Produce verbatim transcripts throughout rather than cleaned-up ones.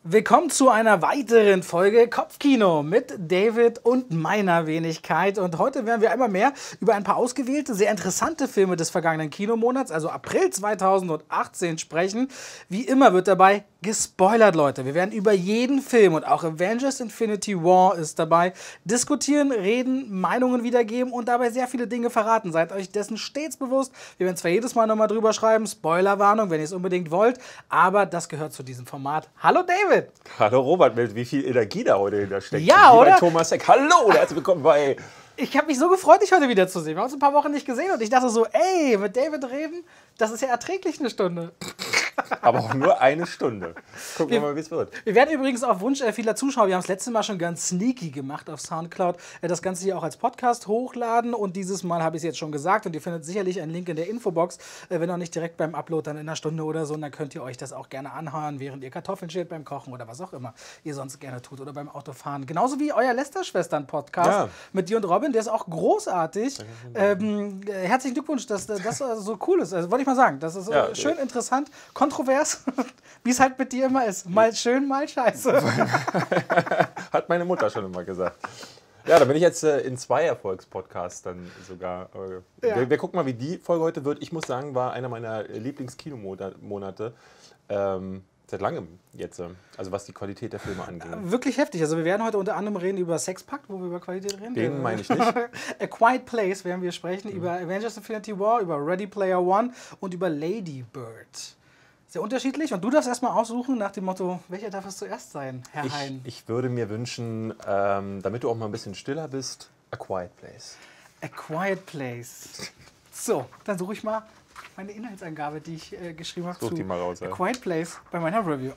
Willkommen zu einer weiteren Folge Kopfkino mit David und meiner Wenigkeit. Und heute werden wir einmal mehr über ein paar ausgewählte, sehr interessante Filme des vergangenen Kinomonats, also April zweitausendachtzehn, sprechen. Wie immer wird dabei gespoilert, Leute. Wir werden über jeden Film und auch Avengers Infinity War ist dabei diskutieren, reden, Meinungen wiedergeben und dabei sehr viele Dinge verraten. Seid euch dessen stets bewusst. Wir werden zwar jedes Mal nochmal drüber schreiben, Spoilerwarnung, wenn ihr es unbedingt wollt, aber das gehört zu diesem Format. Hallo David! Hallo Robert, mit wie viel Energie da heute hinter steckt. Ja, wie oder? Bei Thomas Heck. Hallo, herzlich willkommen bei... Ich habe mich so gefreut, dich heute wieder zu sehen. Wir haben uns ein paar Wochen nicht gesehen und ich dachte so, ey, mit David reden, das ist ja erträglich eine Stunde. Aber auch nur eine Stunde. Gucken wir, wir mal, wie es wird. Wir werden übrigens auf Wunsch äh, vieler Zuschauer, wir haben es letztes Mal schon ganz sneaky gemacht auf Soundcloud, äh, das Ganze hier auch als Podcast hochladen. Und dieses Mal habe ich es jetzt schon gesagt und ihr findet sicherlich einen Link in der Infobox. Äh, wenn auch nicht direkt beim Upload, dann in einer Stunde oder so. Und dann könnt ihr euch das auch gerne anhören, während ihr Kartoffeln schält beim Kochen oder was auch immer ihr sonst gerne tut oder beim Autofahren. Genauso wie euer Lester-Schwestern-Podcast Ja. mit dir und Robin, der ist auch großartig. Ähm, äh, herzlichen Glückwunsch, dass äh, das äh, so cool ist. Also wollte ich mal sagen, das ist äh, Ja, schön interessant, kontrovers, wie es halt mit dir immer ist. Mal schön, mal scheiße. Hat meine Mutter schon immer gesagt. Ja, da bin ich jetzt äh, in zwei Erfolgspodcasts dann sogar. Äh, Ja. wir, wir gucken mal, wie die Folge heute wird. Ich muss sagen, war einer meiner Lieblingskinomonate. Ähm, seit langem jetzt. Äh, also was die Qualität der Filme angeht. Wirklich heftig. Also wir werden heute unter anderem reden über Sexpakt, wo wir über Qualität reden. Den meine ich nicht. A Quiet Place werden wir sprechen, mhm. über Avengers Infinity War, über Ready Player One und über Lady Bird. Sehr unterschiedlich. Und du darfst erstmal aussuchen nach dem Motto, welcher darf es zuerst sein, Herr Ich, Hein? ich würde mir wünschen, ähm, damit du auch mal ein bisschen stiller bist, A Quiet Place. A Quiet Place. So, dann suche ich mal meine Inhaltsangabe, die ich äh, geschrieben habe. Such zu die mal raus, A ja. Quiet Place bei meiner Review.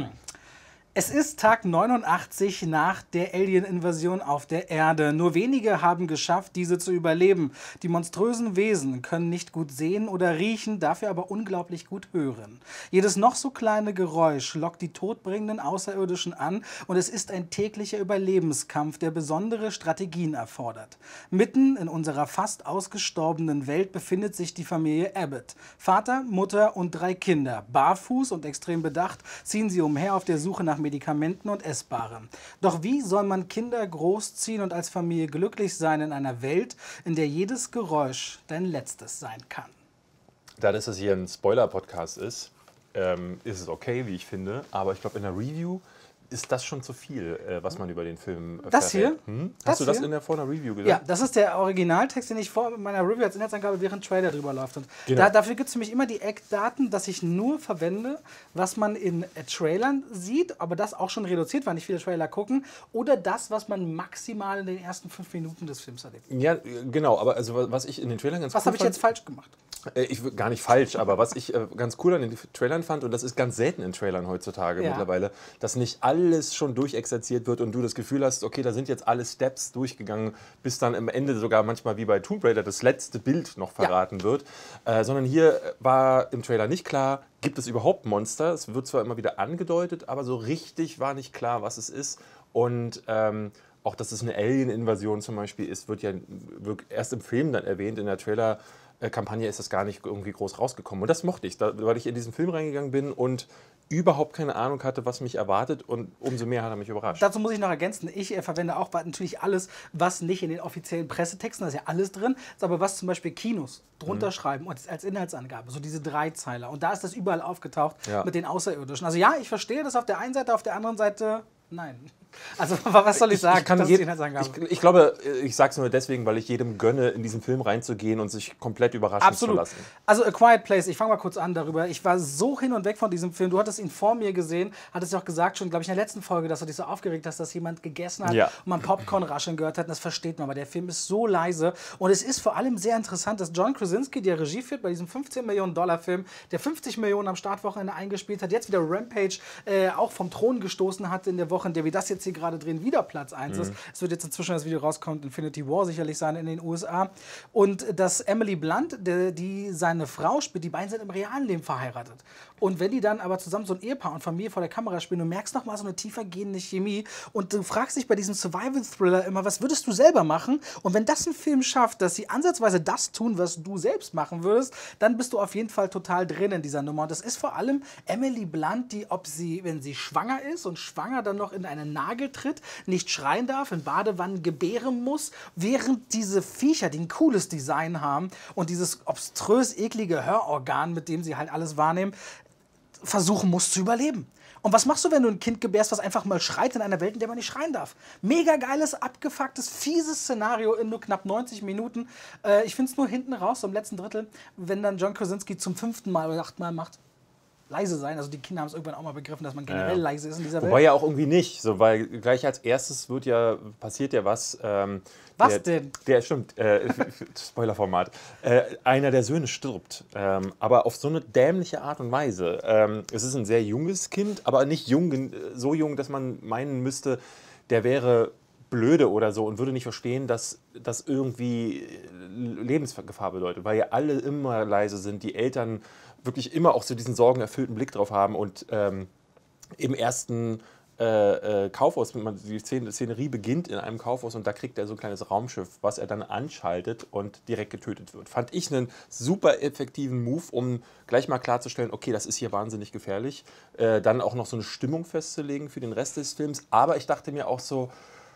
Es ist Tag neunundachtzig nach der Alien-Invasion auf der Erde. Nur wenige haben geschafft, diese zu überleben. Die monströsen Wesen können nicht gut sehen oder riechen, dafür aber unglaublich gut hören. Jedes noch so kleine Geräusch lockt die todbringenden Außerirdischen an und es ist ein täglicher Überlebenskampf, der besondere Strategien erfordert. Mitten in unserer fast ausgestorbenen Welt befindet sich die Familie Abbott. Vater, Mutter und drei Kinder. Barfuß und extrem bedacht ziehen sie umher auf der Suche nach Medikamenten und Essbarem. Doch wie soll man Kinder großziehen und als Familie glücklich sein in einer Welt, in der jedes Geräusch dein letztes sein kann? Da das hier ein Spoiler-Podcast ist, ähm, ist es okay, wie ich finde. Aber ich glaube, in der Review ist das schon zu viel, äh, was man über den Film äh, Das verrät. hier? Hm? Das Hast du das hier? in der vor einer Review gesagt? Ja, das ist der Originaltext, den ich vor meiner Review als Inhaltsangabe während Trailer drüber läuft. Und Genau. da, dafür gibt es für mich immer die Eckdaten, dass ich nur verwende, was man in äh, Trailern sieht, aber das auch schon reduziert, weil nicht viele Trailer gucken, oder das, was man maximal in den ersten fünf Minuten des Films erlebt. Ja, genau. Aber also, wa- was ich in den Trailern ganz Was cool habe ich fand, jetzt falsch gemacht? Äh, Ich w- gar nicht falsch, aber was ich äh, ganz cool an den Trailern fand, und das ist ganz selten in Trailern heutzutage Ja. mittlerweile, dass nicht alles schon durchexerziert wird und du das Gefühl hast, okay, da sind jetzt alle Steps durchgegangen, bis dann am Ende sogar manchmal wie bei Tomb Raider das letzte Bild noch verraten wird. Äh, sondern hier war im Trailer nicht klar, gibt es überhaupt Monster? Es wird zwar immer wieder angedeutet, aber so richtig war nicht klar, was es ist. Und ähm, auch, dass es eine Alien-Invasion zum Beispiel ist, wird ja wirk- erst im Film dann erwähnt. In der Trailer-Kampagne ist das gar nicht irgendwie groß rausgekommen. Und das mochte ich, da, weil ich in diesen Film reingegangen bin und überhaupt keine Ahnung hatte, was mich erwartet. Und umso mehr hat er mich überrascht. Dazu muss ich noch ergänzen, ich äh, verwende auch natürlich alles, was nicht in den offiziellen Pressetexten, da ist ja alles drin, ist aber was zum Beispiel Kinos drunter Mhm. schreiben und als Inhaltsangabe, so diese Dreizeiler. Und da ist das überall aufgetaucht Ja. mit den Außerirdischen. Also ja, ich verstehe das auf der einen Seite, auf der anderen Seite nein. Also was soll ich sagen? Ich, kann Das ist jed- die Inhaltsangabe. ich, ich glaube, ich sage es nur deswegen, weil ich jedem gönne, in diesen Film reinzugehen und sich komplett überraschen Absolut. zu lassen. Also A Quiet Place, ich fange mal kurz an darüber. Ich war so hin und weg von diesem Film. Du hattest ihn vor mir gesehen, hattest ja auch gesagt, schon, glaube ich, in der letzten Folge, dass du dich so aufgeregt hast, dass jemand gegessen hat Ja. und man Popcorn rascheln gehört hat. Und das versteht man, weil der Film ist so leise. Und es ist vor allem sehr interessant, dass John Krasinski, der Regie führt bei diesem fünfzehn Millionen Dollar Film, der fünfzig Millionen am Startwochenende eingespielt hat, jetzt wieder Rampage äh, auch vom Thron gestoßen hat in der Woche, in der wir das jetzt hier gerade drehen, wieder Platz eins ist. Es wird jetzt inzwischen, das Video rauskommt, Infinity War sicherlich sein in den U S A. Und dass Emily Blunt, der, die seine Frau spielt, die beiden sind im realen Leben verheiratet. Und wenn die dann aber zusammen so ein Ehepaar und Familie vor der Kamera spielen, du merkst nochmal so eine tiefergehende Chemie und du fragst dich bei diesem Survival-Thriller immer, was würdest du selber machen? Und wenn das ein Film schafft, dass sie ansatzweise das tun, was du selbst machen würdest, dann bist du auf jeden Fall total drin in dieser Nummer. Und das ist vor allem Emily Blunt, die, ob sie, wenn sie schwanger ist und schwanger dann noch in einen Nagel tritt, nicht schreien darf, in Badewannen gebären muss, während diese Viecher, die ein cooles Design haben und dieses obströs eklige Hörorgan, mit dem sie halt alles wahrnehmen, versuchen muss zu überleben. Und was machst du, wenn du ein Kind gebärst, was einfach mal schreit in einer Welt, in der man nicht schreien darf? Mega geiles, abgefucktes, fieses Szenario in nur knapp neunzig Minuten. Äh, ich finde es nur hinten raus, so im letzten Drittel, wenn dann John Krasinski zum fünften Mal oder achten Mal macht, leise sein. Also die Kinder haben es irgendwann auch mal begriffen, dass man generell ja. leise ist in dieser Welt. Wobei ja auch irgendwie nicht, so, weil gleich als erstes wird ja, passiert ja was. Ähm, was der, denn? Der stimmt, äh, Spoilerformat. Äh, einer der Söhne stirbt, ähm, aber auf so eine dämliche Art und Weise. Ähm, es ist ein sehr junges Kind, aber nicht jung, so jung, dass man meinen müsste, der wäre blöde oder so und würde nicht verstehen, dass das irgendwie Lebensgefahr bedeutet, weil ja alle immer leise sind, die Eltern wirklich immer auch so diesen sorgenerfüllten Blick drauf haben und ähm, im ersten äh, äh, Kaufhaus, die Szenerie beginnt in einem Kaufhaus und da kriegt er so ein kleines Raumschiff, was er dann anschaltet und direkt getötet wird. Fand ich einen super effektiven Move, um gleich mal klarzustellen, okay, das ist hier wahnsinnig gefährlich, äh, dann auch noch so eine Stimmung festzulegen für den Rest des Films, aber ich dachte mir auch so,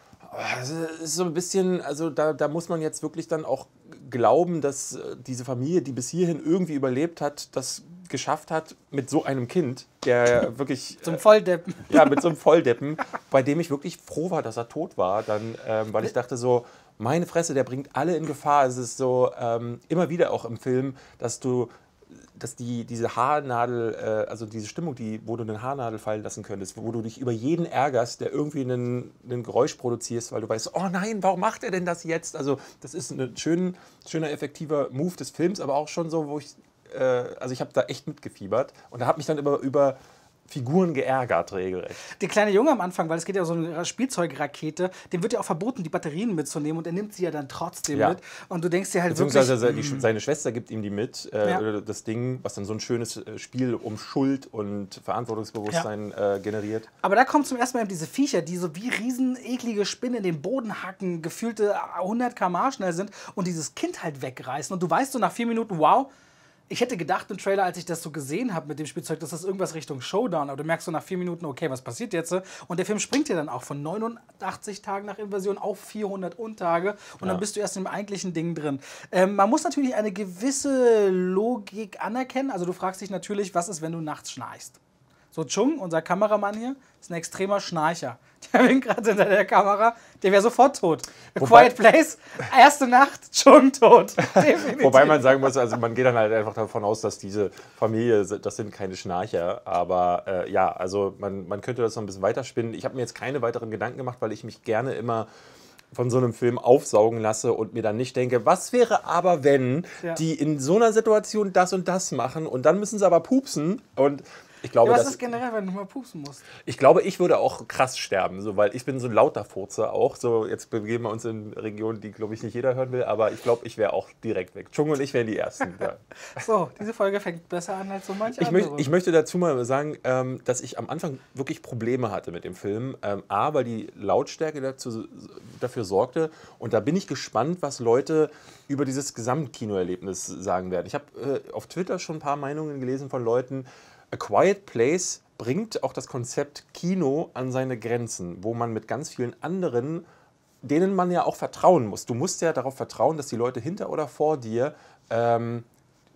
das ist so ein bisschen, also da, da muss man jetzt wirklich dann auch glauben, dass diese Familie, die bis hierhin irgendwie überlebt hat, das geschafft hat mit so einem Kind, der wirklich... Zum Volldeppen. Ja, mit so einem Volldeppen, bei dem ich wirklich froh war, dass er tot war, dann, ähm, weil ich dachte so, meine Fresse, der bringt alle in Gefahr. Es ist so ähm, immer wieder auch im Film, dass du dass die, diese Haarnadel, äh, also diese Stimmung, die, wo du eine Haarnadel fallen lassen könntest, wo du dich über jeden ärgerst, der irgendwie einen, einen Geräusch produzierst, weil du weißt, oh nein, warum macht er denn das jetzt? Also das ist ein schön, schöner, effektiver Move des Films, aber auch schon so, wo ich, äh, also ich habe da echt mitgefiebert und da habe mich dann über, über Figuren geärgert, regelrecht. Der kleine Junge am Anfang, weil es geht ja um so eine Spielzeugrakete, dem wird ja auch verboten, die Batterien mitzunehmen und er nimmt sie ja dann trotzdem ja. mit. Und du denkst dir halt Beziehungsweise wirklich... Beziehungsweise seine Schwester gibt ihm die mit, äh, ja. das Ding, was dann so ein schönes Spiel um Schuld und Verantwortungsbewusstsein ja. äh, generiert. Aber da kommt zum ersten Mal eben diese Viecher, die so wie riesen eklige Spinnen in den Boden hacken, gefühlte hundert Kilometer pro Stunde schnell sind und dieses Kind halt wegreißen. Und du weißt so nach vier Minuten, wow, ich hätte gedacht im Trailer, als ich das so gesehen habe mit dem Spielzeug, dass das irgendwas Richtung Showdown, aber du merkst so nach vier Minuten, okay, was passiert jetzt? Und der Film springt ja dann auch von neunundachtzig Tagen nach Invasion auf vierhundert Untage und ja. dann bist du erst im eigentlichen Ding drin. Ähm, man muss natürlich eine gewisse Logik anerkennen, also du fragst dich natürlich, was ist, wenn du nachts schnarchst? So, Chung, unser Kameramann hier, ist ein extremer Schnarcher. Der winkt gerade hinter der Kamera, der wäre sofort tot. A Wobei, Quiet Place, erste Nacht, Chung tot. Definitiv. Wobei man sagen muss, also man geht dann halt einfach davon aus, dass diese Familie, das sind keine Schnarcher. Aber äh, ja, also man, man könnte das noch ein bisschen weiterspinnen. Ich habe mir jetzt keine weiteren Gedanken gemacht, weil ich mich gerne immer von so einem Film aufsaugen lasse und mir dann nicht denke, was wäre aber, wenn ja. die in so einer Situation das und das machen und dann müssen sie aber pupsen und ich glaube, ja, was dass, ist generell, wenn du mal pupsen musst? Ich glaube, ich würde auch krass sterben, so, weil ich bin so ein lauter Furzer auch. So, jetzt begeben wir uns in Regionen, die, glaube ich, nicht jeder hören will, aber ich glaube, ich wäre auch direkt weg. Chung und ich wären die Ersten. Ja. So, diese Folge fängt besser an als so manche ich andere. Möcht, ich möchte dazu mal sagen, ähm, dass ich am Anfang wirklich Probleme hatte mit dem Film. Ähm, A, weil die Lautstärke dazu, dafür sorgte. Und da bin ich gespannt, was Leute über dieses Gesamtkinoerlebnis sagen werden. Ich habe äh, auf Twitter schon ein paar Meinungen gelesen von Leuten. A Quiet Place bringt auch das Konzept Kino an seine Grenzen, wo man mit ganz vielen anderen, denen man ja auch vertrauen muss. Du musst ja darauf vertrauen, dass die Leute hinter oder vor dir ähm,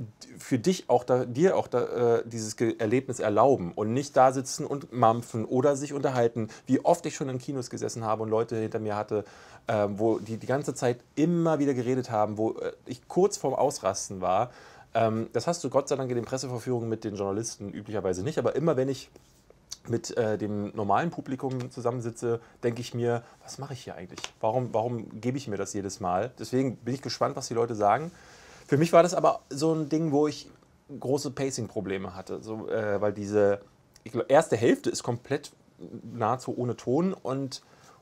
für dich auch da, dir auch da, äh, dieses Erlebnis erlauben und nicht da sitzen und mampfen oder sich unterhalten, wie oft ich schon in Kinos gesessen habe und Leute hinter mir hatte, äh, wo die die ganze Zeit immer wieder geredet haben, wo äh, ich kurz vorm Ausrasten war. Das hast du Gott sei Dank in den Presseverführungen mit den Journalisten üblicherweise nicht, aber immer wenn ich mit äh, dem normalen Publikum zusammensitze, denke ich mir, was mache ich hier eigentlich? Warum, warum gebe ich mir das jedes Mal? Deswegen bin ich gespannt, was die Leute sagen. Für mich war das aber so ein Ding, wo ich große Pacing-Probleme hatte, so, äh, weil diese ich glaub, erste Hälfte ist komplett nahezu ohne Ton und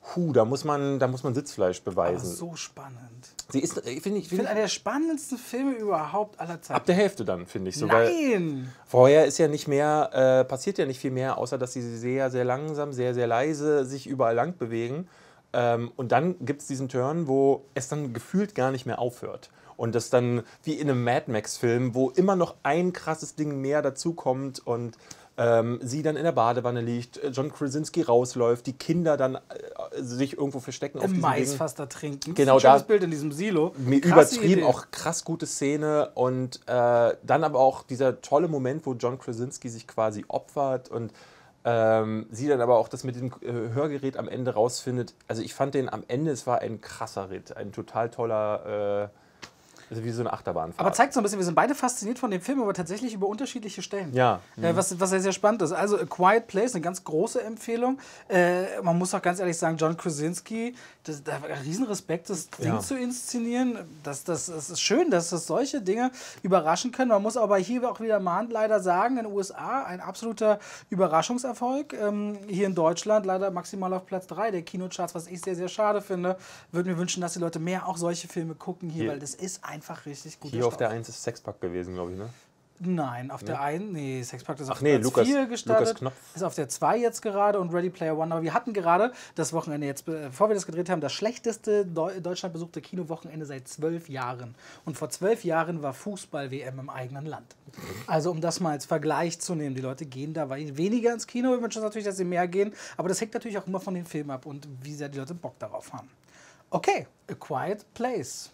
Huh, da muss man, da muss man Sitzfleisch beweisen. Aber so spannend. Sie ist, finde ich, Ich find finde einer der spannendsten Filme überhaupt aller Zeiten. ab der Hälfte dann, finde ich so. Weil Nein! vorher ist ja nicht mehr, äh, passiert ja nicht viel mehr, außer dass sie sehr, sehr langsam, sehr, sehr leise sich überall lang bewegen. Ähm, und dann gibt es diesen Turn, wo es dann gefühlt gar nicht mehr aufhört. Und das dann wie in einem Mad Max-Film, wo immer noch ein krasses Ding mehr dazukommt und ähm, sie dann in der Badewanne liegt, John Krasinski rausläuft, die Kinder dann äh, sich irgendwo verstecken auf Im diesem Maisfass da trinken. Genau, das ist ein schönes da- Bild in diesem Silo. Mir Krasse übertrieben, Idee. auch krass gute Szene und äh, dann aber auch dieser tolle Moment, wo John Krasinski sich quasi opfert und ähm, sie dann aber auch das mit dem äh, Hörgerät am Ende rausfindet. Also ich fand den am Ende, es war ein krasser Ritt, ein total toller, äh, also wie so eine Achterbahnfahrt. Aber zeigt so ein bisschen, wir sind beide fasziniert von dem Film, aber tatsächlich über unterschiedliche Stellen. Ja. Äh, was, was sehr, sehr spannend ist. Also, A Quiet Place, eine ganz große Empfehlung. Äh, man muss auch ganz ehrlich sagen, John Krasinski, das, da war ein Riesenrespekt, das Ding Ja. zu inszenieren. Das, das, das ist schön, dass das solche Dinge überraschen können. Man muss aber hier auch wieder mahnt leider sagen, in den U S A ein absoluter Überraschungserfolg. Ähm, hier in Deutschland leider maximal auf Platz drei der Kinocharts, was ich sehr, sehr schade finde. Würde mir wünschen, dass die Leute mehr auch solche Filme gucken hier, Hier- weil das ist einfach richtig gut. Hier auf der eins ist Sexpack gewesen, glaube ich, ne? Nein, auf der einen, nee, Sexpack ist auf Ach nee, Platz Lukas- vier gestartet, Lukas Knopf. ist auf der zwei jetzt gerade und Ready Player One. Aber wir hatten gerade das Wochenende jetzt, bevor wir das gedreht haben, das schlechteste Deu Deutschland besuchte Kinowochenende seit zwölf Jahren. Und vor zwölf Jahren war Fußball-W M im eigenen Land. Also um das mal als Vergleich zu nehmen, die Leute gehen da weniger ins Kino. Wir wünschen uns natürlich, dass sie mehr gehen, aber das hängt natürlich auch immer von den Filmen ab und wie sehr die Leute Bock darauf haben. Okay, A Quiet Place.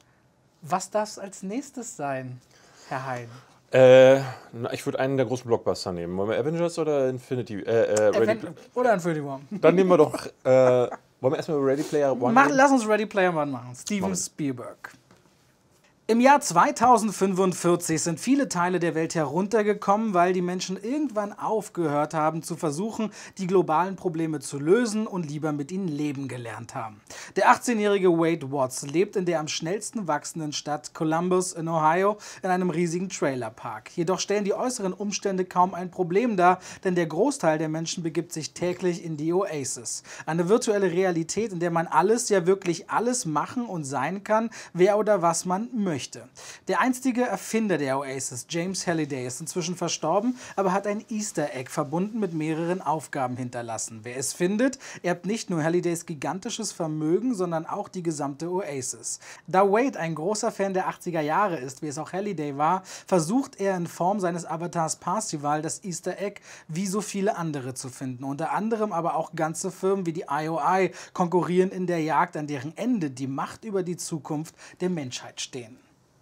Was darf es als nächstes sein, Herr Hein? Äh, na, ich würde einen der großen Blockbuster nehmen. Wollen wir Avengers oder Infinity? Äh, äh, Ready Aven- Oder Infinity War. Dann nehmen wir doch. Äh, wollen wir erstmal Ready Player One? Mach, nehmen? lass uns Ready Player One machen. Steven Machen wir. Spielberg. Im Jahr zweitausendfünfundvierzig sind viele Teile der Welt heruntergekommen, weil die Menschen irgendwann aufgehört haben zu versuchen, die globalen Probleme zu lösen und lieber mit ihnen leben gelernt haben. Der achtzehnjährige Wade Watts lebt in der am schnellsten wachsenden Stadt Columbus in Ohio in einem riesigen Trailerpark. Jedoch stellen die äußeren Umstände kaum ein Problem dar, denn der Großteil der Menschen begibt sich täglich in die Oasis. Eine virtuelle Realität, in der man alles, ja wirklich alles machen und sein kann, wer oder was man möchte. Der einstige Erfinder der Oasis, James Halliday, ist inzwischen verstorben, aber hat ein Easter Egg verbunden mit mehreren Aufgaben hinterlassen. Wer es findet, erbt nicht nur Hallidays gigantisches Vermögen, sondern auch die gesamte Oasis. Da Wade ein großer Fan der achtziger Jahre ist, wie es auch Halliday war, versucht er in Form seines Avatars Parzival das Easter Egg wie so viele andere zu finden. Unter anderem aber auch ganze Firmen wie die I O I konkurrieren in der Jagd, an deren Ende die Macht über die Zukunft der Menschheit stehen.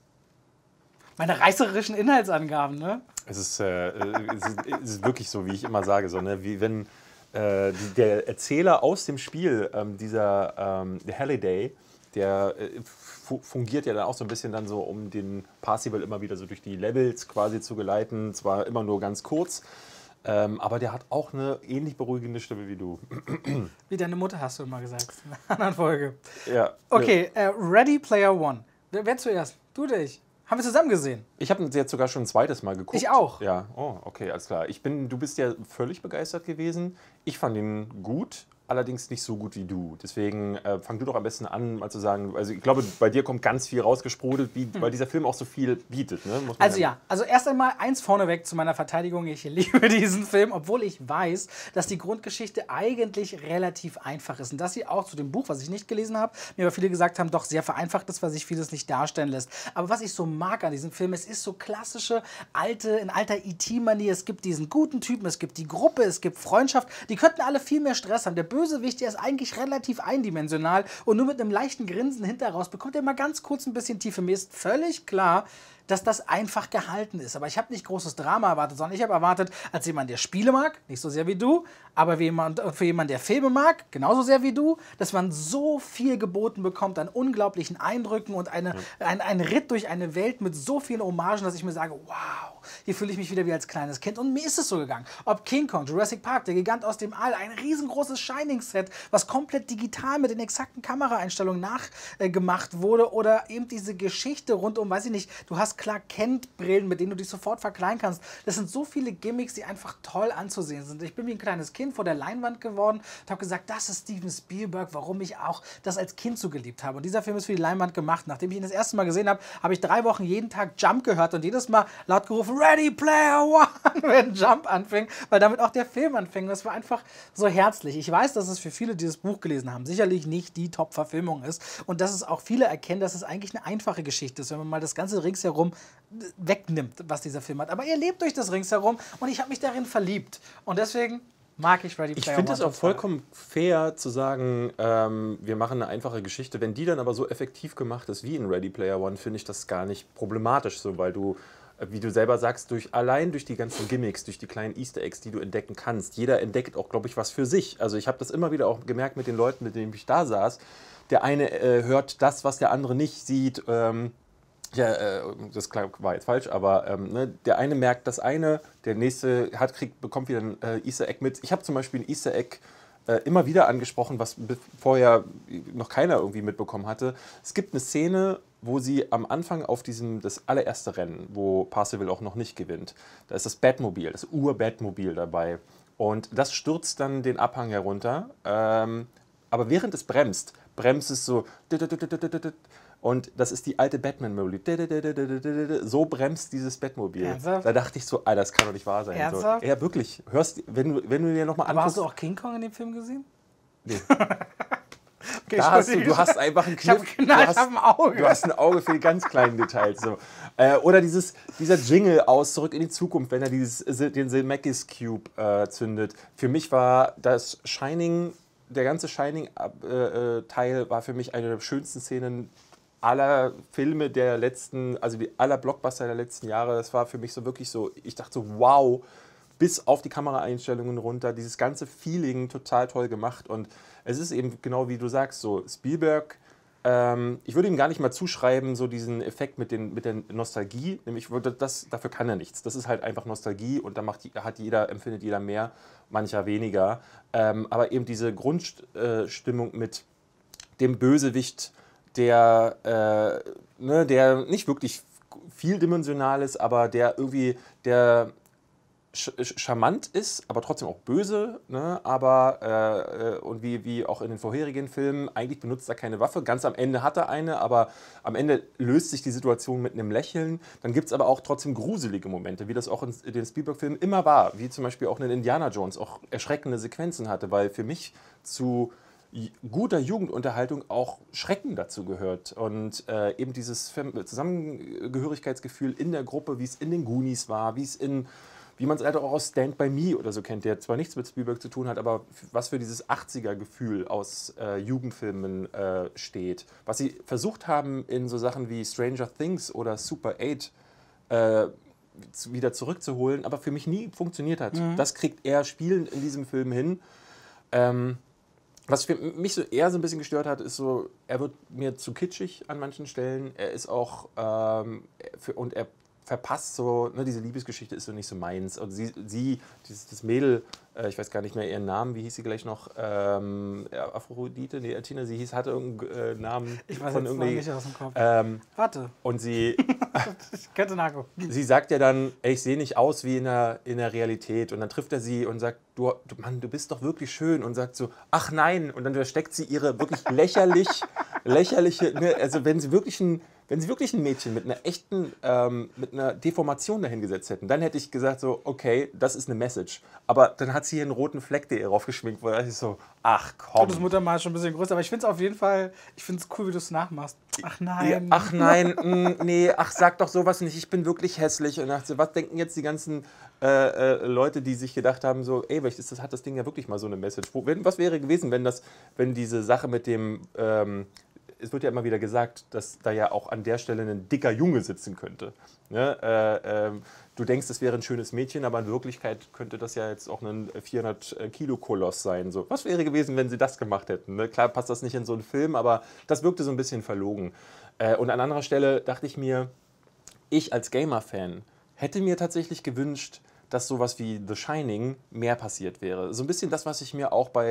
Meine reißerischen Inhaltsangaben, ne? Es ist, äh, es, ist, es ist wirklich so, wie ich immer sage, so, ne? Wie wenn äh, die, der Erzähler aus dem Spiel, ähm, dieser ähm, der Halliday, der äh, fu fungiert ja dann auch so ein bisschen dann so, um den Parzival immer wieder so durch die Levels quasi zu geleiten. Zwar immer nur ganz kurz, ähm, aber der hat auch eine ähnlich beruhigende Stimme wie du. Wie deine Mutter, hast du immer gesagt. In einer anderen Folge. Ja. Okay, äh, Ready Player One. Wer, wer zuerst? Du oder ich? Haben wir zusammen gesehen? Ich habe ihn jetzt sogar schon ein zweites Mal geguckt. Ich auch. Ja, oh, okay, alles klar. Ich bin, du bist ja völlig begeistert gewesen. Ich fand ihn gut, allerdings nicht so gut wie du. Deswegen äh, fang du doch am besten an, mal zu sagen, also ich glaube, bei dir kommt ganz viel rausgesprudelt, wie, weil dieser Film auch so viel bietet. Ne? Muss man Also ja, also erst einmal eins vorneweg zu meiner Verteidigung. Ich liebe diesen Film, obwohl ich weiß, dass die Grundgeschichte eigentlich relativ einfach ist. Und dass sie auch zu dem Buch, was ich nicht gelesen habe, mir aber viele gesagt haben, doch sehr vereinfacht ist, weil sich vieles nicht darstellen lässt. Aber was ich so mag an diesem Film, es ist so klassische, alte, in alter E T-Manier. Es gibt diesen guten Typen, es gibt die Gruppe, es gibt Freundschaft. Die könnten alle viel mehr Stress haben. Der Bösewicht, der ist eigentlich relativ eindimensional und nur mit einem leichten Grinsen hinterher bekommt er mal ganz kurz ein bisschen Tiefe. Mir ist völlig klar, dass das einfach gehalten ist. Aber ich habe nicht großes Drama erwartet, sondern ich habe erwartet, als jemand, der Spiele mag, nicht so sehr wie du, aber für jemand, für jemanden, der Filme mag, genauso sehr wie du, dass man so viel geboten bekommt an unglaublichen Eindrücken und eine, ja. ein, ein Ritt durch eine Welt mit so vielen Hommagen, dass ich mir sage, wow, hier fühle ich mich wieder wie als kleines Kind. Und mir ist es so gegangen. Ob King Kong, Jurassic Park, der Gigant aus dem All, ein riesengroßes Shining-Set, was komplett digital mit den exakten Kameraeinstellungen nachgemacht äh, wurde oder eben diese Geschichte rund um, weiß ich nicht, du hast Clark Kent Brillen, mit denen du dich sofort verkleiden kannst. Das sind so viele Gimmicks, die einfach toll anzusehen sind. Ich bin wie ein kleines Kind vor der Leinwand geworden und habe gesagt, das ist Steven Spielberg, warum ich auch das als Kind so geliebt habe. Und dieser Film ist für die Leinwand gemacht. Nachdem ich ihn das erste Mal gesehen habe, habe ich drei Wochen jeden Tag Jump gehört und jedes Mal laut gerufen, Ready Player One, wenn Jump anfing, weil damit auch der Film anfing. Das war einfach so herzlich. Ich weiß, dass es für viele, die das Buch gelesen haben, sicherlich nicht die Top-Verfilmung ist und dass es auch viele erkennen, dass es eigentlich eine einfache Geschichte ist, wenn man mal das ganze ringsherum wegnimmt, was dieser Film hat. Aber ihr lebt durch das ringsherum und ich habe mich darin verliebt. Und deswegen mag ich Ready Player One. Ich finde es auch vollkommen fair zu sagen, ähm, wir machen eine einfache Geschichte. Wenn die dann aber so effektiv gemacht ist wie in Ready Player One, finde ich das gar nicht problematisch, so, weil du, wie du selber sagst, durch, allein durch die ganzen Gimmicks, durch die kleinen Easter Eggs, die du entdecken kannst. Jeder entdeckt auch, glaube ich, was für sich. Also ich habe das immer wieder auch gemerkt mit den Leuten, mit denen ich da saß. Der eine äh, hört das, was der andere nicht sieht. Ähm, ja, äh, das war jetzt falsch, aber ähm, ne, der eine merkt das eine, der nächste hat, kriegt, bekommt wieder ein äh, Easter Egg mit. Ich habe zum Beispiel ein Easter Egg äh, immer wieder angesprochen, was vorher noch keiner irgendwie mitbekommen hatte. Es gibt eine Szene, wo sie am Anfang auf diesem, das allererste Rennen, wo Parzival auch noch nicht gewinnt, da ist das Batmobil, das Ur-Batmobil dabei. Und das stürzt dann den Abhang herunter. Ähm, aber während es bremst, bremst es so. Und das ist die alte Batman-Melodie. So bremst dieses Batmobil. Ernsthaft? Da dachte ich so, Alter, das kann doch nicht wahr sein. Ernsthaft? So, ja, wirklich. Hörst, wenn du, wenn du dir nochmal Aber anguckst. hast du auch King Kong in dem Film gesehen? Nee. Okay, Da hast du, du hast einfach einen Ich habe Kniff. genau, du, ich hast, hab ein Auge. du hast ein Auge für die ganz kleinen Details. So. Äh, oder dieses, dieser Jingle aus Zurück in die Zukunft, wenn er dieses, den Zemeckis Cube äh, zündet. Für mich war das Shining, der ganze Shining-Teil äh, war für mich eine der schönsten Szenen aller Filme der letzten, also die aller Blockbuster der letzten Jahre. Das war für mich so wirklich so, ich dachte so, wow, bis auf die Kameraeinstellungen runter, dieses ganze Feeling total toll gemacht. Und es ist eben genau wie du sagst, so Spielberg, ähm, ich würde ihm gar nicht mal zuschreiben, so diesen Effekt mit, den, mit der Nostalgie, nämlich würde das, dafür kann er nichts. Das ist halt einfach Nostalgie und da macht, hat jeder, empfindet jeder mehr, mancher weniger. Ähm, aber eben diese Grundstimmung mit dem Bösewicht, der, äh, ne, der nicht wirklich vieldimensional ist, aber der irgendwie, der charmant ist, aber trotzdem auch böse, ne? Aber äh, und wie, wie auch in den vorherigen Filmen, eigentlich benutzt er keine Waffe. Ganz am Ende hat er eine, aber am Ende löst sich die Situation mit einem Lächeln. Dann gibt es aber auch trotzdem gruselige Momente, wie das auch in den Spielberg-Filmen immer war, wie zum Beispiel auch in Indiana Jones auch erschreckende Sequenzen hatte, weil für mich zu guter Jugendunterhaltung auch Schrecken dazu gehört und äh, eben dieses Zusammengehörigkeitsgefühl in der Gruppe, wie es in den Goonies war, wie es in wie man es halt auch aus Stand By Me oder so kennt, der zwar nichts mit Spielberg zu tun hat, aber was für dieses achtziger-Gefühl aus äh, Jugendfilmen äh, steht. Was sie versucht haben in so Sachen wie Stranger Things oder Super eight äh, wieder zurückzuholen, aber für mich nie funktioniert hat. Mhm. Das kriegt er spielend in diesem Film hin. Ähm, was für mich so eher so ein bisschen gestört hat, ist so, er wird mir zu kitschig an manchen Stellen. Er ist auch, ähm, für, und er verpasst so, ne, diese Liebesgeschichte ist so nicht so meins. Und sie, sie dieses, das Mädel, äh, ich weiß gar nicht mehr ihren Namen, wie hieß sie gleich noch? Ähm, ja, Aphrodite? Nee, Tina, sie hieß, hatte irgendeinen äh, Namen. Ich weiß von jetzt irgendwie, noch nicht aus dem Kopf. Ähm, Warte. Und sie, Ich könnte nachgucken. sie sagt ja dann, ey, ich sehe nicht aus wie in der, in der Realität. Und dann trifft er sie und sagt, du, du, Mann, du bist doch wirklich schön. Und sagt so, ach nein. Und dann versteckt sie ihre wirklich lächerlich, lächerliche, ne, also wenn sie wirklich ein Wenn sie wirklich ein Mädchen mit einer echten, ähm, mit einer Deformation dahingesetzt hätten, dann hätte ich gesagt so, okay, das ist eine Message. Aber dann hat sie hier einen roten Fleck, der ihr raufgeschminkt wurde. Da ist so, ach komm. Das Muttermal ist schon ein bisschen größer, aber ich finde es auf jeden Fall, ich finde es cool, wie du es nachmachst. Ach nein. Ja, ach nein, mh, nee, ach sag doch sowas nicht, ich bin wirklich hässlich. Und dachte, was denken jetzt die ganzen äh, äh, Leute, die sich gedacht haben, so, ey, das, das hat das Ding ja wirklich mal so eine Message. Wo, wenn, was wäre gewesen, wenn das, wenn diese Sache mit dem, ähm, es wird ja immer wieder gesagt, dass da ja auch an der Stelle ein dicker Junge sitzen könnte. Ne? Äh, ähm, du denkst, es wäre ein schönes Mädchen, aber in Wirklichkeit könnte das ja jetzt auch ein vierhundert-Kilo-Koloss sein. So. Was wäre gewesen, wenn sie das gemacht hätten? Ne? Klar passt das nicht in so einen Film, aber das wirkte so ein bisschen verlogen. Äh, und an anderer Stelle dachte ich mir, ich als Gamer-Fan hätte mir tatsächlich gewünscht, dass sowas wie The Shining mehr passiert wäre. So ein bisschen das, was ich mir auch bei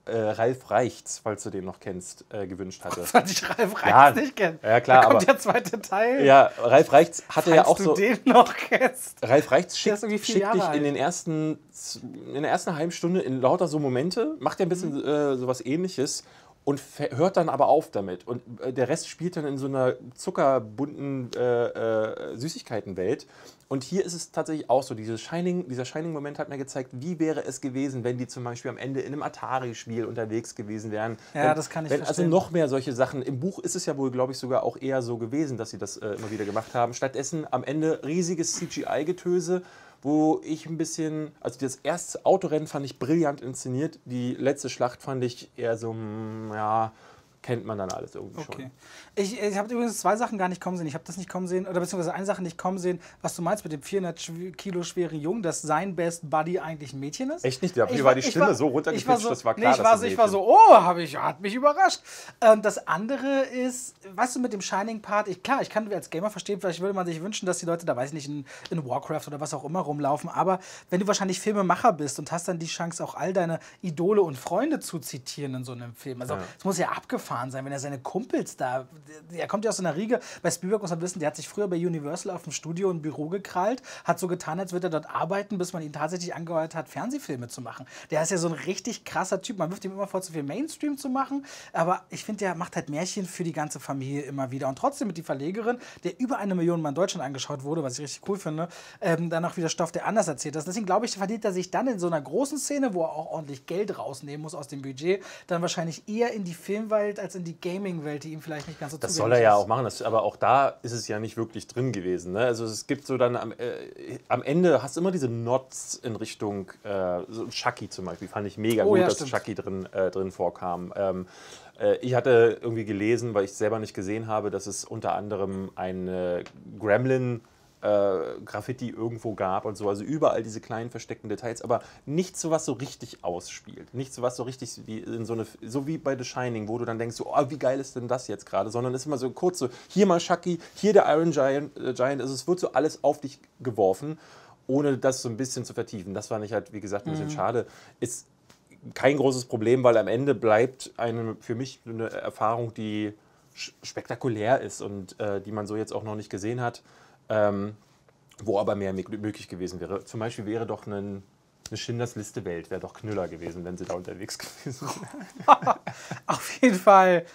äh, Ralf Reichts, falls du den noch kennst, äh, gewünscht hatte. Weil ich Ralf Reichts Ja, nicht kenne. Ja, klar. Da kommt aber, der zweite Teil. Ja, Ralf Reichts hatte falls ja auch du so. den noch kennst. Ralf Reichts Der ist schickt, irgendwie vier schickt Jahre dich alt. in, den ersten, in der ersten halben Stunde in lauter so Momente, macht ja ein bisschen Mhm. äh, sowas Ähnliches und hört dann aber auf damit. Und äh, der Rest spielt dann in so einer zuckerbunten äh, äh, Süßigkeitenwelt. Und hier ist es tatsächlich auch so, diese Shining, dieser Shining-Moment hat mir gezeigt, wie wäre es gewesen, wenn die zum Beispiel am Ende in einem Atari-Spiel unterwegs gewesen wären. Ja, wenn, das kann ich wenn verstehen. Also noch mehr solche Sachen. Im Buch ist es ja wohl, glaube ich, sogar auch eher so gewesen, dass sie das äh, immer wieder gemacht haben. Stattdessen am Ende riesiges C G I-Getöse, wo ich ein bisschen, also das erste Autorennen fand ich brillant inszeniert, die letzte Schlacht fand ich eher so, mm, ja, kennt man dann alles irgendwie Okay. schon. Ich, ich habe übrigens zwei Sachen gar nicht kommen sehen. Ich habe das nicht kommen sehen, oder beziehungsweise eine Sache nicht kommen sehen, was du meinst mit dem vierhundert schw- Kilo schweren Jungen, dass sein Best Buddy eigentlich ein Mädchen ist. Echt nicht? Da Ich war die ich Stimme so ich runtergepitcht, war so, das war nee, klar, ich dass war, das so, ein ich war so, oh, hab ich, hat mich überrascht. Ähm, das andere ist, weißt du, mit dem Shining-Part, ich, klar, ich kann als Gamer verstehen, vielleicht würde man sich wünschen, dass die Leute da, weiß ich nicht, in, in Warcraft oder was auch immer rumlaufen, aber wenn du wahrscheinlich Filmemacher bist und hast dann die Chance, auch all deine Idole und Freunde zu zitieren in so einem Film, also es Ja. muss ja abgefahren sein, wenn er seine Kumpels da, er kommt ja aus einer Riege, bei Spielberg muss man wissen, der hat sich früher bei Universal auf dem Studio ein Büro gekrallt, hat so getan, als würde er dort arbeiten, bis man ihn tatsächlich angeheuert hat, Fernsehfilme zu machen. Der ist ja so ein richtig krasser Typ, man wirft ihm immer vor, zu viel Mainstream zu machen, aber ich finde, der macht halt Märchen für die ganze Familie immer wieder und trotzdem mit die Verlegerin, der über eine Million Mal in Deutschland angeschaut wurde, was ich richtig cool finde, ähm, dann auch wieder Stoff, der anders erzählt ist. Deswegen glaube ich, verdient er sich dann in so einer großen Szene, wo er auch ordentlich Geld rausnehmen muss aus dem Budget, dann wahrscheinlich eher in die Filmwelt als in die Gaming-Welt, die ihm vielleicht nicht ganz so Das zugänglich soll er ja ist. auch machen, das, aber auch da ist es ja nicht wirklich drin gewesen. Ne? Also es gibt so dann am, äh, am Ende hast du immer diese Nods in Richtung äh, so Chucky zum Beispiel, fand ich mega Oh, gut, ja, dass stimmt. Chucky drin, äh, drin vorkam. Ähm, äh, ich hatte irgendwie gelesen, weil ich es selber nicht gesehen habe, dass es unter anderem eine Gremlin äh, Graffiti irgendwo gab und so, also überall diese kleinen versteckten Details, aber nichts so, was so richtig ausspielt, nichts so, was so richtig wie in so eine, so wie bei The Shining, wo du dann denkst, so, oh, wie geil ist denn das jetzt gerade, sondern es ist immer so kurz so, hier mal Chucky, hier der Iron Giant, äh, Giant, also es wird so alles auf dich geworfen, ohne das so ein bisschen zu vertiefen. Das fand ich halt, wie gesagt, ein bisschen schade. Ist kein großes Problem, weil am Ende bleibt eine, für mich eine Erfahrung, die sch- spektakulär ist und äh, die man so jetzt auch noch nicht gesehen hat. Ähm, wo aber mehr mö- möglich gewesen wäre. Zum Beispiel wäre doch ein, eine Schindlers Liste Welt, wäre doch Knüller gewesen, wenn sie da unterwegs gewesen wären. Auf jeden Fall.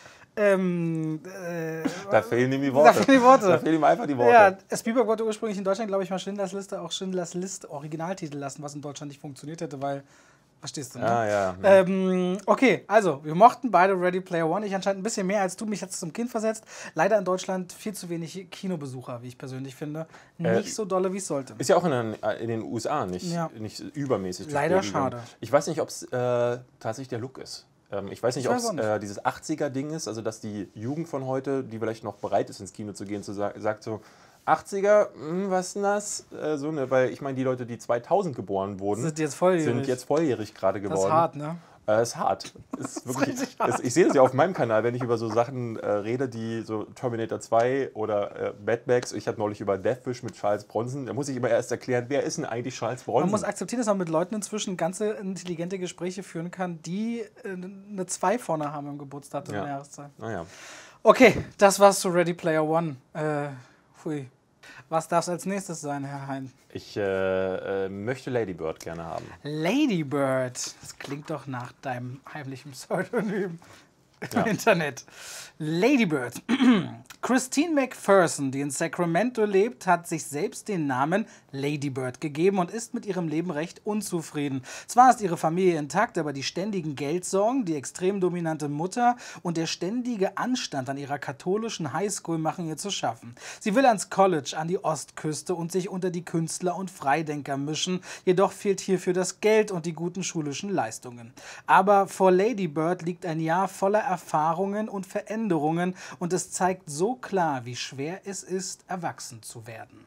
Ähm, äh, Da fehlen ihm die Worte. Da fehlen die Worte. Da fehlen ihm einfach die Worte. ja, Spielberg wollte ursprünglich in Deutschland, glaube ich, mal Schindlers Liste auch Schindlers List Originaltitel lassen, was in Deutschland nicht funktioniert hätte, weil, verstehst du, ne? Ah, ja. Ähm, okay, also, wir mochten beide Ready Player One. Ich anscheinend ein bisschen mehr als du. Mich hat es zum Kind versetzt. Leider in Deutschland viel zu wenig Kinobesucher, wie ich persönlich finde. Nicht Äh, so dolle, wie es sollte. Ist ja auch in den, in den U S A nicht, Ja. nicht übermäßig durch Leider die Gegend gegangen. schade. Ich weiß nicht, ob es äh, tatsächlich der Look ist. Ähm, ich weiß nicht, Ich ob weiß es auch nicht. äh, dieses achtziger-Ding ist, also dass die Jugend von heute, die vielleicht noch bereit ist, ins Kino zu gehen, zu sa sagt so, achtziger, hm, was ist denn das? Äh, so, ne? Weil ich meine, die Leute, die zweitausend geboren wurden, Sind jetzt volljährig. sind jetzt volljährig gerade geworden. Das ist hart, ne? Äh, ist hart. Ist wirklich, richtig hart. ist, ich sehe das ja auf meinem Kanal, wenn ich über so Sachen äh, rede, die so Terminator zwei oder äh, Mad Max. Ich habe neulich über Deathwish mit Charles Bronson. Da muss ich immer erst erklären, wer ist denn eigentlich Charles Bronson? Man muss akzeptieren, dass man mit Leuten inzwischen ganze intelligente Gespräche führen kann, die äh, eine zwei vorne haben im Geburtsdatum Ja. in der Jahreszeit. Naja. Okay, das war's zu Ready Player One. Äh, hui. Was darf es als nächstes sein, Herr Hein? Ich äh, äh, möchte Lady Bird gerne haben. Lady Bird. Das klingt doch nach deinem heimlichen Pseudonym im Ja. Internet. Lady Bird. Christine McPherson, die in Sacramento lebt, hat sich selbst den Namen Lady Bird gegeben und ist mit ihrem Leben recht unzufrieden. Zwar ist ihre Familie intakt, aber die ständigen Geldsorgen, die extrem dominante Mutter und der ständige Anstand an ihrer katholischen Highschool machen ihr zu schaffen. Sie will ans College, an die Ostküste und sich unter die Künstler und Freidenker mischen, jedoch fehlt hierfür das Geld und die guten schulischen Leistungen. Aber vor Lady Bird liegt ein Jahr voller Erfahrungen und Veränderungen und es zeigt so klar, wie schwer es ist, erwachsen zu werden.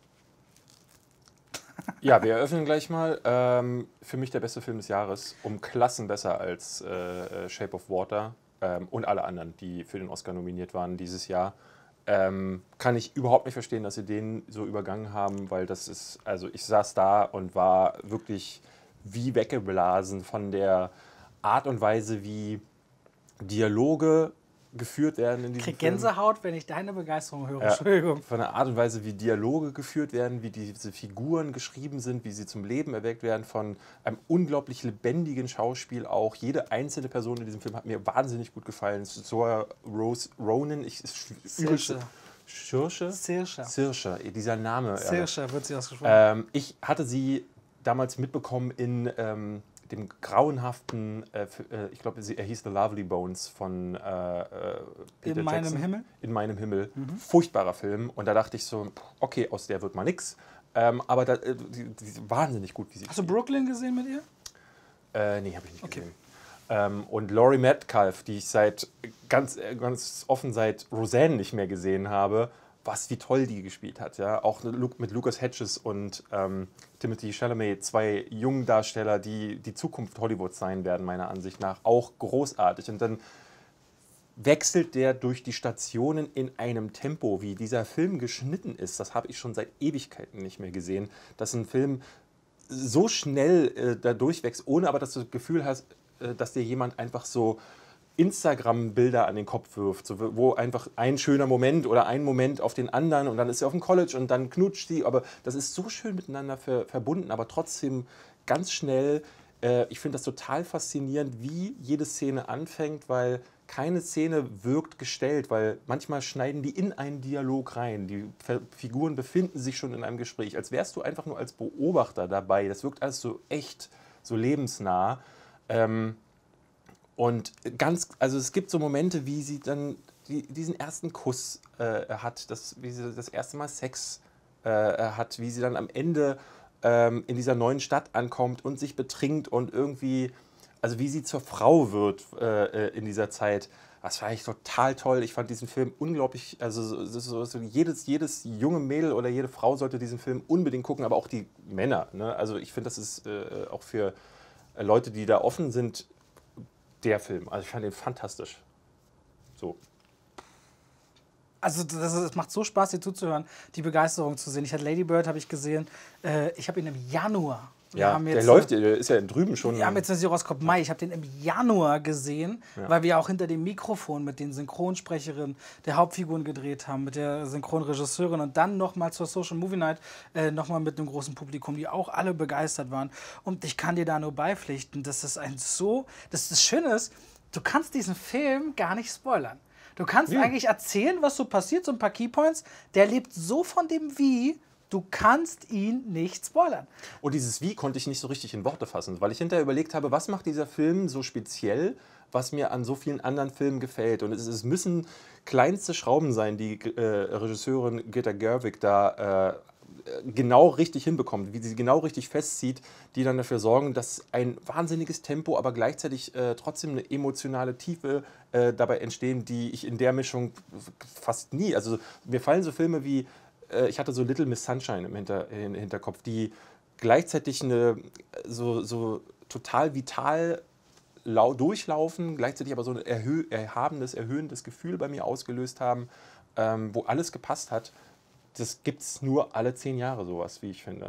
Ja, wir eröffnen gleich mal. Ähm, für mich der beste Film des Jahres. Um Klassen besser als äh, Shape of Water ähm, und alle anderen, die für den Oscar nominiert waren dieses Jahr. Ähm, kann ich überhaupt nicht verstehen, dass sie den so übergangen haben, weil das ist, also ich saß da und war wirklich wie weggeblasen von der Art und Weise, wie Dialoge geführt werden in diesem Krieg Film. Gänsehaut, wenn ich deine Begeisterung höre. Ja, Entschuldigung. von der Art und Weise, wie Dialoge geführt werden, wie diese Figuren geschrieben sind, wie sie zum Leben erweckt werden, von einem unglaublich lebendigen Schauspiel auch. Jede einzelne Person in diesem Film hat mir wahnsinnig gut gefallen. Saoirse Rose Ronan, ich Saoirse. Saoirse? Saoirse. Saoirse, dieser Name. Saoirse wird sie ausgesprochen. Ähm, ich hatte sie damals mitbekommen in ähm, dem grauenhaften, äh, äh, ich glaube, er hieß The Lovely Bones von äh, äh, Peter In meinem Jackson. Himmel? In meinem Himmel. Mhm. Furchtbarer Film. Und da dachte ich so, okay, aus der wird mal nix. Ähm, aber da, äh, die, die ist wahnsinnig gut, wie sie Hast du Brooklyn gesehen mit ihr? Äh, nee, habe ich nicht Okay. gesehen. Ähm, und Laurie Metcalf, die ich seit ganz, äh, ganz offen seit Roseanne nicht mehr gesehen habe, was wie toll die gespielt hat. Ja? Auch mit Lucas Hedges und ähm, Timothée Chalamet, zwei jungen Darsteller, die die Zukunft Hollywoods sein werden, meiner Ansicht nach. Auch großartig. Und dann wechselt der durch die Stationen in einem Tempo, wie dieser Film geschnitten ist. Das habe ich schon seit Ewigkeiten nicht mehr gesehen, dass ein Film so schnell äh, da durchwächst, ohne aber dass du das Gefühl hast, äh, dass dir jemand einfach so Instagram-Bilder an den Kopf wirft, so, wo einfach ein schöner Moment oder ein Moment auf den anderen und dann ist sie auf dem College und dann knutscht sie, aber das ist so schön miteinander ver verbunden, aber trotzdem ganz schnell. Äh, ich finde das total faszinierend, wie jede Szene anfängt, weil keine Szene wirkt gestellt, weil manchmal schneiden die in einen Dialog rein. Die F Figuren befinden sich schon in einem Gespräch, als wärst du einfach nur als Beobachter dabei. Das wirkt alles so echt, so lebensnah. Ähm, Und ganz, also es gibt so Momente, wie sie dann die, diesen ersten Kuss äh, hat, das, wie sie das erste Mal Sex äh, hat, wie sie dann am Ende ähm, in dieser neuen Stadt ankommt und sich betrinkt und irgendwie, also wie sie zur Frau wird äh, in dieser Zeit. Das war eigentlich total toll. Ich fand diesen Film unglaublich, also so, so, so jedes, jedes junge Mädel oder jede Frau sollte diesen Film unbedingt gucken, aber auch die Männer. Ne? Also ich finde, das ist äh, auch für Leute, die da offen sind, der Film. Also ich fand den fantastisch. So. Also das, ist, das macht so Spaß, dir zuzuhören, die Begeisterung zu sehen. Ich hatte Lady Bird, habe ich gesehen. Äh, ich habe ihn im Januar. Wir Ja, haben jetzt, der läuft, der ist ja drüben schon. Wir haben jetzt, wenn sie rauskommt, Mai. Ich habe den im Januar gesehen, Ja. weil wir auch hinter dem Mikrofon mit den Synchronsprecherinnen der Hauptfiguren gedreht haben, mit der Synchronregisseurin und dann nochmal zur Social Movie Night, äh, nochmal mit einem großen Publikum, die auch alle begeistert waren. Und ich kann dir da nur beipflichten, dass das ein so, dass das Schöne ist, du kannst diesen Film gar nicht spoilern. Du kannst Ja. eigentlich erzählen, was so passiert, so ein paar Keypoints. Der lebt so von dem Wie, du kannst ihn nicht spoilern. Und dieses Wie konnte ich nicht so richtig in Worte fassen, weil ich hinterher überlegt habe, was macht dieser Film so speziell, was mir an so vielen anderen Filmen gefällt. Und es, es müssen kleinste Schrauben sein, die äh, Regisseurin Greta Gerwig da äh, genau richtig hinbekommt, wie sie genau richtig festzieht, die dann dafür sorgen, dass ein wahnsinniges Tempo, aber gleichzeitig äh, trotzdem eine emotionale Tiefe äh, dabei entstehen, die ich in der Mischung fast nie, also mir fallen so Filme wie, äh, ich hatte so Little Miss Sunshine im Hinter, im Hinterkopf, die gleichzeitig eine so, so total vital lau durchlaufen, gleichzeitig aber so ein erhö erhabenes, erhöhendes Gefühl bei mir ausgelöst haben, ähm, wo alles gepasst hat. Das gibt es nur alle zehn Jahre, sowas, wie ich finde.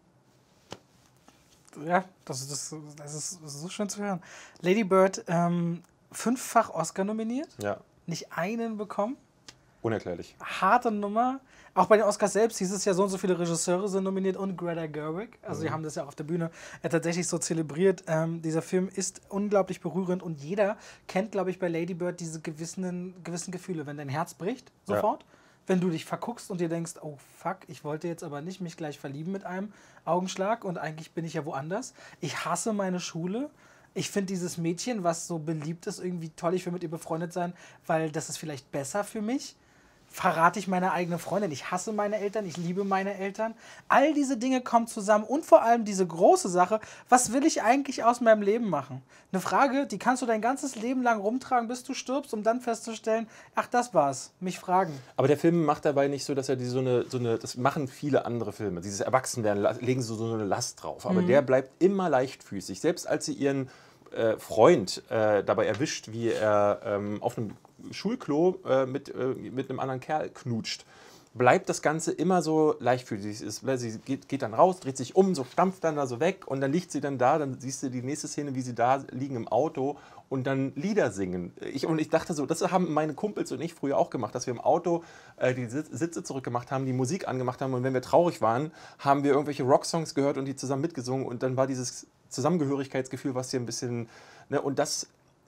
Ja, das, das, das, ist, das ist so schön zu hören. Lady Bird, ähm, fünffach Oscar nominiert, Ja, nicht einen bekommen. unerklärlich. Harte Nummer. Auch bei den Oscars selbst hieß es ja, so und so viele Regisseure sind nominiert und Greta Gerwig. Also die haben das ja auch auf der Bühne äh, tatsächlich so zelebriert. Ähm, dieser Film ist unglaublich berührend und jeder kennt, glaube ich, bei Lady Bird diese gewissen, gewissen Gefühle. Wenn dein Herz bricht, sofort. Ja. Wenn du dich verguckst und dir denkst, oh fuck, ich wollte jetzt aber nicht mich gleich verlieben mit einem Augenschlag und eigentlich bin ich ja woanders. Ich hasse meine Schule. Ich finde dieses Mädchen, was so beliebt ist, irgendwie toll. Ich will mit ihr befreundet sein, weil das ist vielleicht besser für mich. Verrate ich meine eigene Freundin. Ich hasse meine Eltern, ich liebe meine Eltern. All diese Dinge kommen zusammen und vor allem diese große Sache, was will ich eigentlich aus meinem Leben machen? Eine Frage, die kannst du dein ganzes Leben lang rumtragen, bis du stirbst, um dann festzustellen, ach, das war's, mich fragen. Aber der Film macht dabei nicht so, dass er die so eine, so eine, das machen viele andere Filme, dieses Erwachsenwerden, legen so, so eine Last drauf. Aber mhm. der bleibt immer leichtfüßig. Selbst als sie ihren äh, Freund äh, dabei erwischt, wie er ähm, auf einem Schulklo äh, mit, äh, mit einem anderen Kerl knutscht, bleibt das Ganze immer so leichtfüßig. Sie geht, geht dann raus, dreht sich um, so stampft dann da so weg und dann liegt sie dann da, dann siehst du die nächste Szene, wie sie da liegen im Auto und dann Lieder singen. Ich, und ich dachte so, das haben meine Kumpels und ich früher auch gemacht, dass wir im Auto äh, die Sitze zurückgemacht haben, die Musik angemacht haben und wenn wir traurig waren, haben wir irgendwelche Rocksongs gehört und die zusammen mitgesungen und dann war dieses Zusammengehörigkeitsgefühl, was hier ein bisschen, ne, und das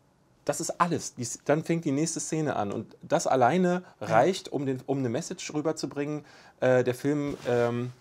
Das ist alles. Dies, dann fängt die nächste Szene an. Und das alleine reicht, um, den, um eine Message rüberzubringen. Äh, der Film ähm,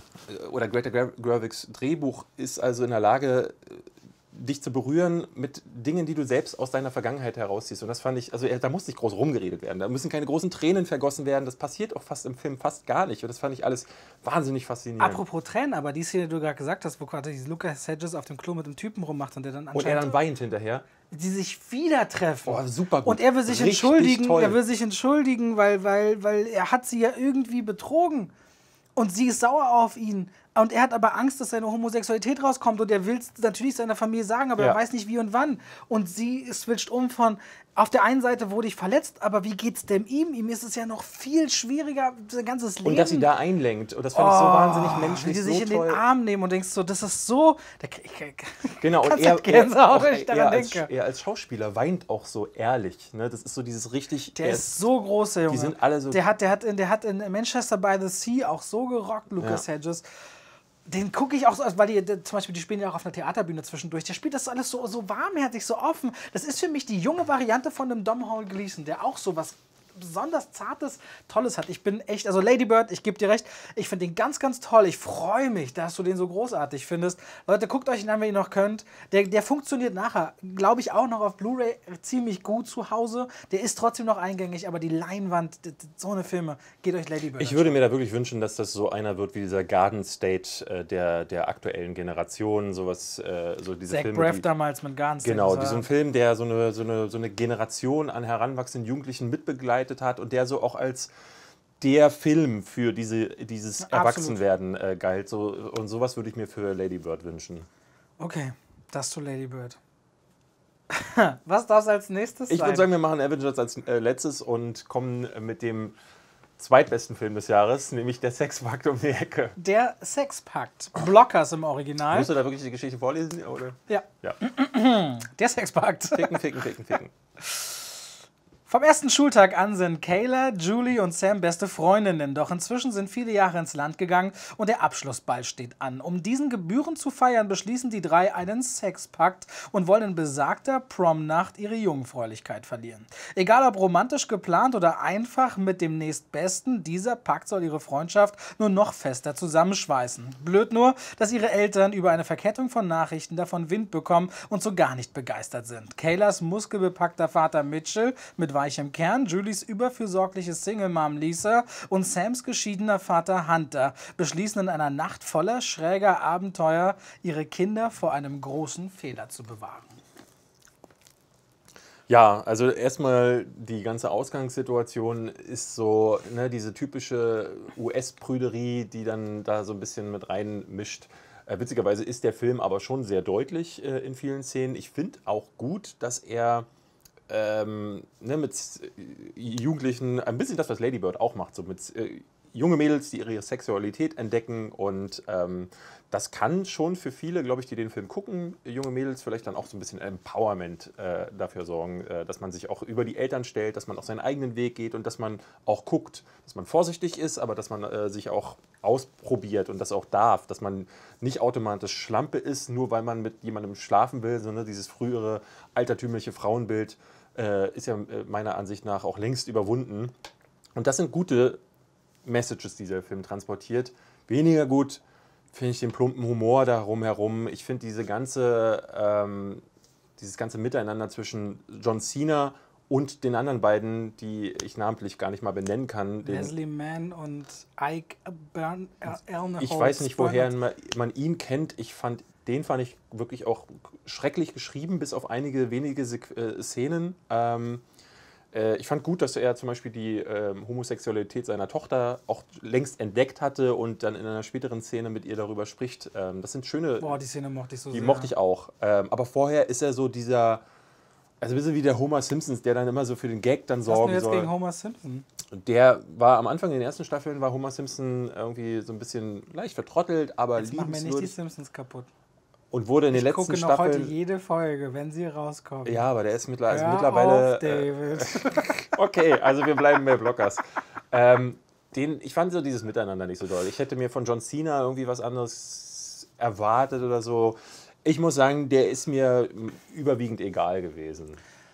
oder Greta Gerwigs Drehbuch ist also in der Lage, dich zu berühren mit Dingen, die du selbst aus deiner Vergangenheit herausziehst. Und das fand ich, also da muss nicht groß rumgeredet werden. Da müssen keine großen Tränen vergossen werden. Das passiert auch fast im Film fast gar nicht. Und das fand ich alles wahnsinnig faszinierend. Apropos Tränen, aber die Szene, die du gerade gesagt hast, wo gerade dieses Lucas Hedges auf dem Klo mit dem Typen rummacht und der dann Und er dann weint hinterher. Die sich wieder treffen. Oh, super gut. Und er will sich Richtig entschuldigen, toll. er will sich entschuldigen, weil, weil, weil er hat sie ja irgendwie betrogen. Und sie ist sauer auf ihn. Und er hat aber Angst, dass seine Homosexualität rauskommt. Und er will es natürlich seiner Familie sagen, aber Ja. er weiß nicht wie und wann. Und sie switcht um von, auf der einen Seite wurde ich verletzt, aber wie geht's denn ihm? Ihm ist es ja noch viel schwieriger, sein ganzes Leben. Und dass sie da einlenkt. Und das fand ich so wahnsinnig Wie menschlich, die so sich in toll. den Arm nehmen und denkst so, das ist so... Da, ich, ich, Genau, und Ganz er, halt Gänsehaut, er, wenn ich daran er, als, denke. er als Schauspieler weint auch so ehrlich. Ne? Das ist so dieses richtig... Der er ist so groß, der Junge. Die sind alle so... Der hat, der, hat, in- der hat in Manchester by the Sea auch so gerockt, Lucas Ja. Hedges. Den gucke ich auch so, also weil die, die, zum Beispiel, die spielen ja auch auf einer Theaterbühne zwischendurch. Der spielt das alles so, so warmherzig, so offen. Das ist für mich die junge Variante von einem Domhnall Gleeson, der auch so was besonders Zartes, Tolles hat. Ich bin echt, also Lady Bird, ich gebe dir recht, ich finde den ganz, ganz toll. Ich freue mich, dass du den so großartig findest. Leute, guckt euch ihn an, wenn ihr noch könnt. Der, der funktioniert nachher, glaube ich, auch noch auf Blu-ray ziemlich gut zu Hause. Der ist trotzdem noch eingängig, aber die Leinwand, d- d- so eine Filme, geht euch Lady Bird Ich anschauen. würde mir da wirklich wünschen, dass das so einer wird wie dieser Garden State äh, der, der aktuellen Generation. Sowas, äh, so diese Zach Filme, Braff die, damals mit Guns. Genau, die, so ein Film, der so eine, so, eine, so eine Generation an heranwachsenden Jugendlichen mitbegleitet hat und der so auch als der Film für diese, dieses Absolut. Erwachsenwerden äh, galt. So, und sowas würde ich mir für Lady Bird wünschen. Okay, das zu Lady Bird. Was darf es als nächstes Ich sein? würde sagen, wir machen Avengers als äh, letztes und kommen mit dem zweitbesten Film des Jahres, nämlich der Sexpakt um die Ecke. Der Sexpakt. Blockers im Original. Musst du da wirklich die Geschichte vorlesen? Oder? Ja, Ja. der Sexpakt. Ficken, ficken, ficken, ficken. Vom ersten Schultag an sind Kayla, Julie und Sam beste Freundinnen, doch inzwischen sind viele Jahre ins Land gegangen und der Abschlussball steht an. Um diesen Gebühren zu feiern, beschließen die drei einen Sexpakt und wollen in besagter Prom-Nacht ihre Jungfräulichkeit verlieren. Egal ob romantisch geplant oder einfach mit dem nächstbesten, dieser Pakt soll ihre Freundschaft nur noch fester zusammenschweißen. Blöd nur, dass ihre Eltern über eine Verkettung von Nachrichten davon Wind bekommen und so gar nicht begeistert sind. Kaylas muskelbepackter Vater Mitchell mit weichem Kern, Julies überfürsorgliche Single-Mom Lisa und Sams geschiedener Vater Hunter beschließen in einer Nacht voller schräger Abenteuer, ihre Kinder vor einem großen Fehler zu bewahren. Ja, also erstmal die ganze Ausgangssituation ist so, ne, diese typische U S-Prüderie, die dann da so ein bisschen mit reinmischt. Äh, witzigerweise ist der Film aber schon sehr deutlich äh, in vielen Szenen. Ich finde auch gut, dass er ähm, ne, mit äh, Jugendlichen, ein bisschen das, was Lady Bird auch macht, so mit äh, junge Mädels, die ihre Sexualität entdecken und ähm, das kann schon für viele, glaube ich, die den Film gucken, junge Mädels vielleicht dann auch so ein bisschen Empowerment äh, dafür sorgen, äh, dass man sich auch über die Eltern stellt, dass man auch seinen eigenen Weg geht und dass man auch guckt, dass man vorsichtig ist, aber dass man äh, sich auch ausprobiert und das auch darf, dass man nicht automatisch Schlampe ist, nur weil man mit jemandem schlafen will, sondern dieses frühere altertümliche Frauenbild äh, ist ja äh, meiner Ansicht nach auch längst überwunden. Und das sind gute Messages, die der Film transportiert. Weniger gut finde ich den plumpen Humor darum herum. Ich finde diese ganze, ähm, dieses ganze Miteinander zwischen John Cena und den anderen beiden, die ich namentlich gar nicht mal benennen kann. Den, Leslie Mann und Ike Bern, Elner ich weiß nicht, woher man, man ihn kennt. Ich fand, den fand ich wirklich auch schrecklich geschrieben, bis auf einige wenige Sequ äh, Szenen. Ähm, äh, ich fand gut, dass er zum Beispiel die äh, Homosexualität seiner Tochter auch längst entdeckt hatte und dann in einer späteren Szene mit ihr darüber spricht. Ähm, das sind schöne... Boah, die Szene mochte ich so Die sehr. mochte ich auch. Ähm, aber vorher ist er so dieser Also ein bisschen wie der Homer Simpsons, der dann immer so für den Gag dann Was hast du sorgen jetzt soll. gegen Homer Simpson? Der war am Anfang in den ersten Staffeln, war Homer Simpson irgendwie so ein bisschen leicht vertrottelt, aber Jetzt machen wir nicht die liebenswürdig. Simpsons kaputt. Und wurde in den Ich letzten gucke noch heute Staffeln... jede Folge, wenn sie rauskommen. Ja, aber der ist, mittler ist Hör mittlerweile... auf, David. Äh, okay, also wir bleiben bei Blockers. Ähm, den, ich fand so dieses Miteinander nicht so doll. Ich hätte mir von John Cena irgendwie was anderes erwartet oder so. Ich muss sagen, der ist mir überwiegend egal gewesen.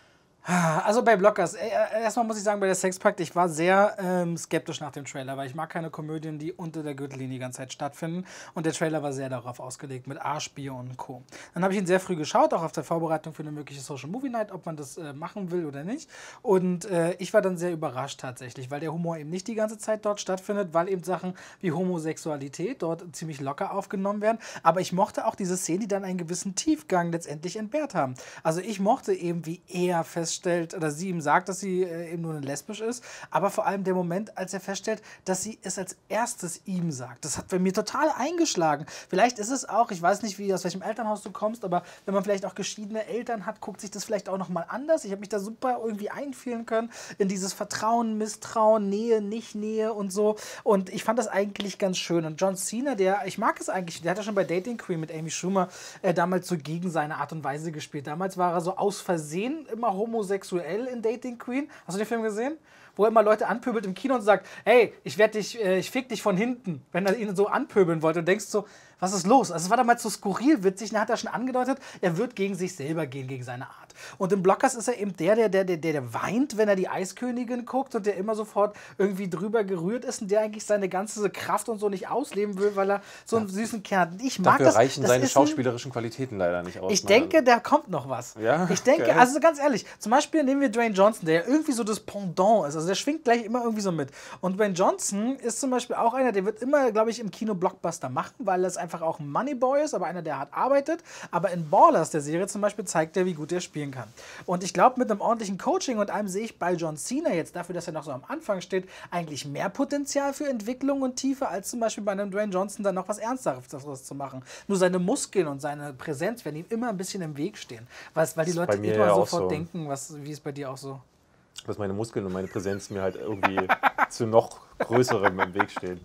Also bei Blockers, äh, erstmal muss ich sagen, bei der Sexpakt, ich war sehr ähm, skeptisch nach dem Trailer, weil ich mag keine Komödien, die unter der Gürtellinie die ganze Zeit stattfinden. Und der Trailer war sehr darauf ausgelegt, mit Arschbier und Co. Dann habe ich ihn sehr früh geschaut, auch auf der Vorbereitung für eine mögliche Social Movie Night, ob man das äh, machen will oder nicht. Und äh, ich war dann sehr überrascht tatsächlich, weil der Humor eben nicht die ganze Zeit dort stattfindet, weil eben Sachen wie Homosexualität dort ziemlich locker aufgenommen werden. Aber ich mochte auch diese Szenen, die dann einen gewissen Tiefgang letztendlich entbehrt haben. Also ich mochte eben, wie er feststellt, oder sie ihm sagt, dass sie äh, eben nur lesbisch ist, aber vor allem der Moment, als er feststellt, dass sie es als erstes ihm sagt. Das hat bei mir total eingeschlagen. Vielleicht ist es auch, ich weiß nicht, wie aus welchem Elternhaus du kommst, aber wenn man vielleicht auch geschiedene Eltern hat, guckt sich das vielleicht auch nochmal anders. Ich habe mich da super irgendwie einfühlen können in dieses Vertrauen, Misstrauen, Nähe, Nicht-Nähe und so. Und ich fand das eigentlich ganz schön. Und John Cena, der, ich mag es eigentlich, der hat ja schon bei Dating Queen mit Amy Schumer äh, damals so gegen seine Art und Weise gespielt. Damals war er so aus Versehen immer homosexuell in Dating Queen. Hast du den Film gesehen? Wo er immer Leute anpöbelt im Kino und sagt, hey, ich werde dich, äh, ich fick dich von hinten, wenn er ihn so anpöbeln wollte und denkst so, was ist los? Also es war damals so skurril witzig, und er hat er schon angedeutet, er wird gegen sich selber gehen, gegen seine Art. Und in Blockers ist er eben der, der, der, der, der weint, wenn er die Eiskönigin guckt und der immer sofort irgendwie drüber gerührt ist und der eigentlich seine ganze Kraft und so nicht ausleben will, weil er so einen süßen Kern hat. Ich mag Dafür das. reichen das seine ist ein, schauspielerischen Qualitäten leider nicht aus. ich denke, da kommt noch was. Ja? Ich denke, Okay. also ganz ehrlich, zum Beispiel nehmen wir Dwayne Johnson, der irgendwie so das Pendant ist. Also der schwingt gleich immer irgendwie so mit. Und Dwayne Johnson ist zum Beispiel auch einer, der wird immer, glaube ich, im Kino Blockbuster machen, weil es einfach auch ein Moneyboy ist, aber einer, der hart arbeitet. Aber in Ballers, der Serie zum Beispiel, zeigt er, wie gut er spielen kann. Und ich glaube, mit einem ordentlichen Coaching und einem sehe ich bei John Cena jetzt, dafür, dass er noch so am Anfang steht, eigentlich mehr Potenzial für Entwicklung und Tiefe, als zum Beispiel bei einem Dwayne Johnson dann noch was Ernsthaftes zu machen. Nur seine Muskeln und seine Präsenz werden ihm immer ein bisschen im Weg stehen. Weil, weil die ist Leute bei mir immer ja auch sofort so. denken, was, wie ist bei dir auch so? Dass meine Muskeln und meine Präsenz mir halt irgendwie zu noch größerem im Weg stehen.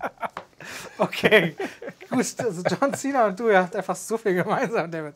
Okay, gut, also John Cena und du, ihr habt einfach so viel gemeinsam, David.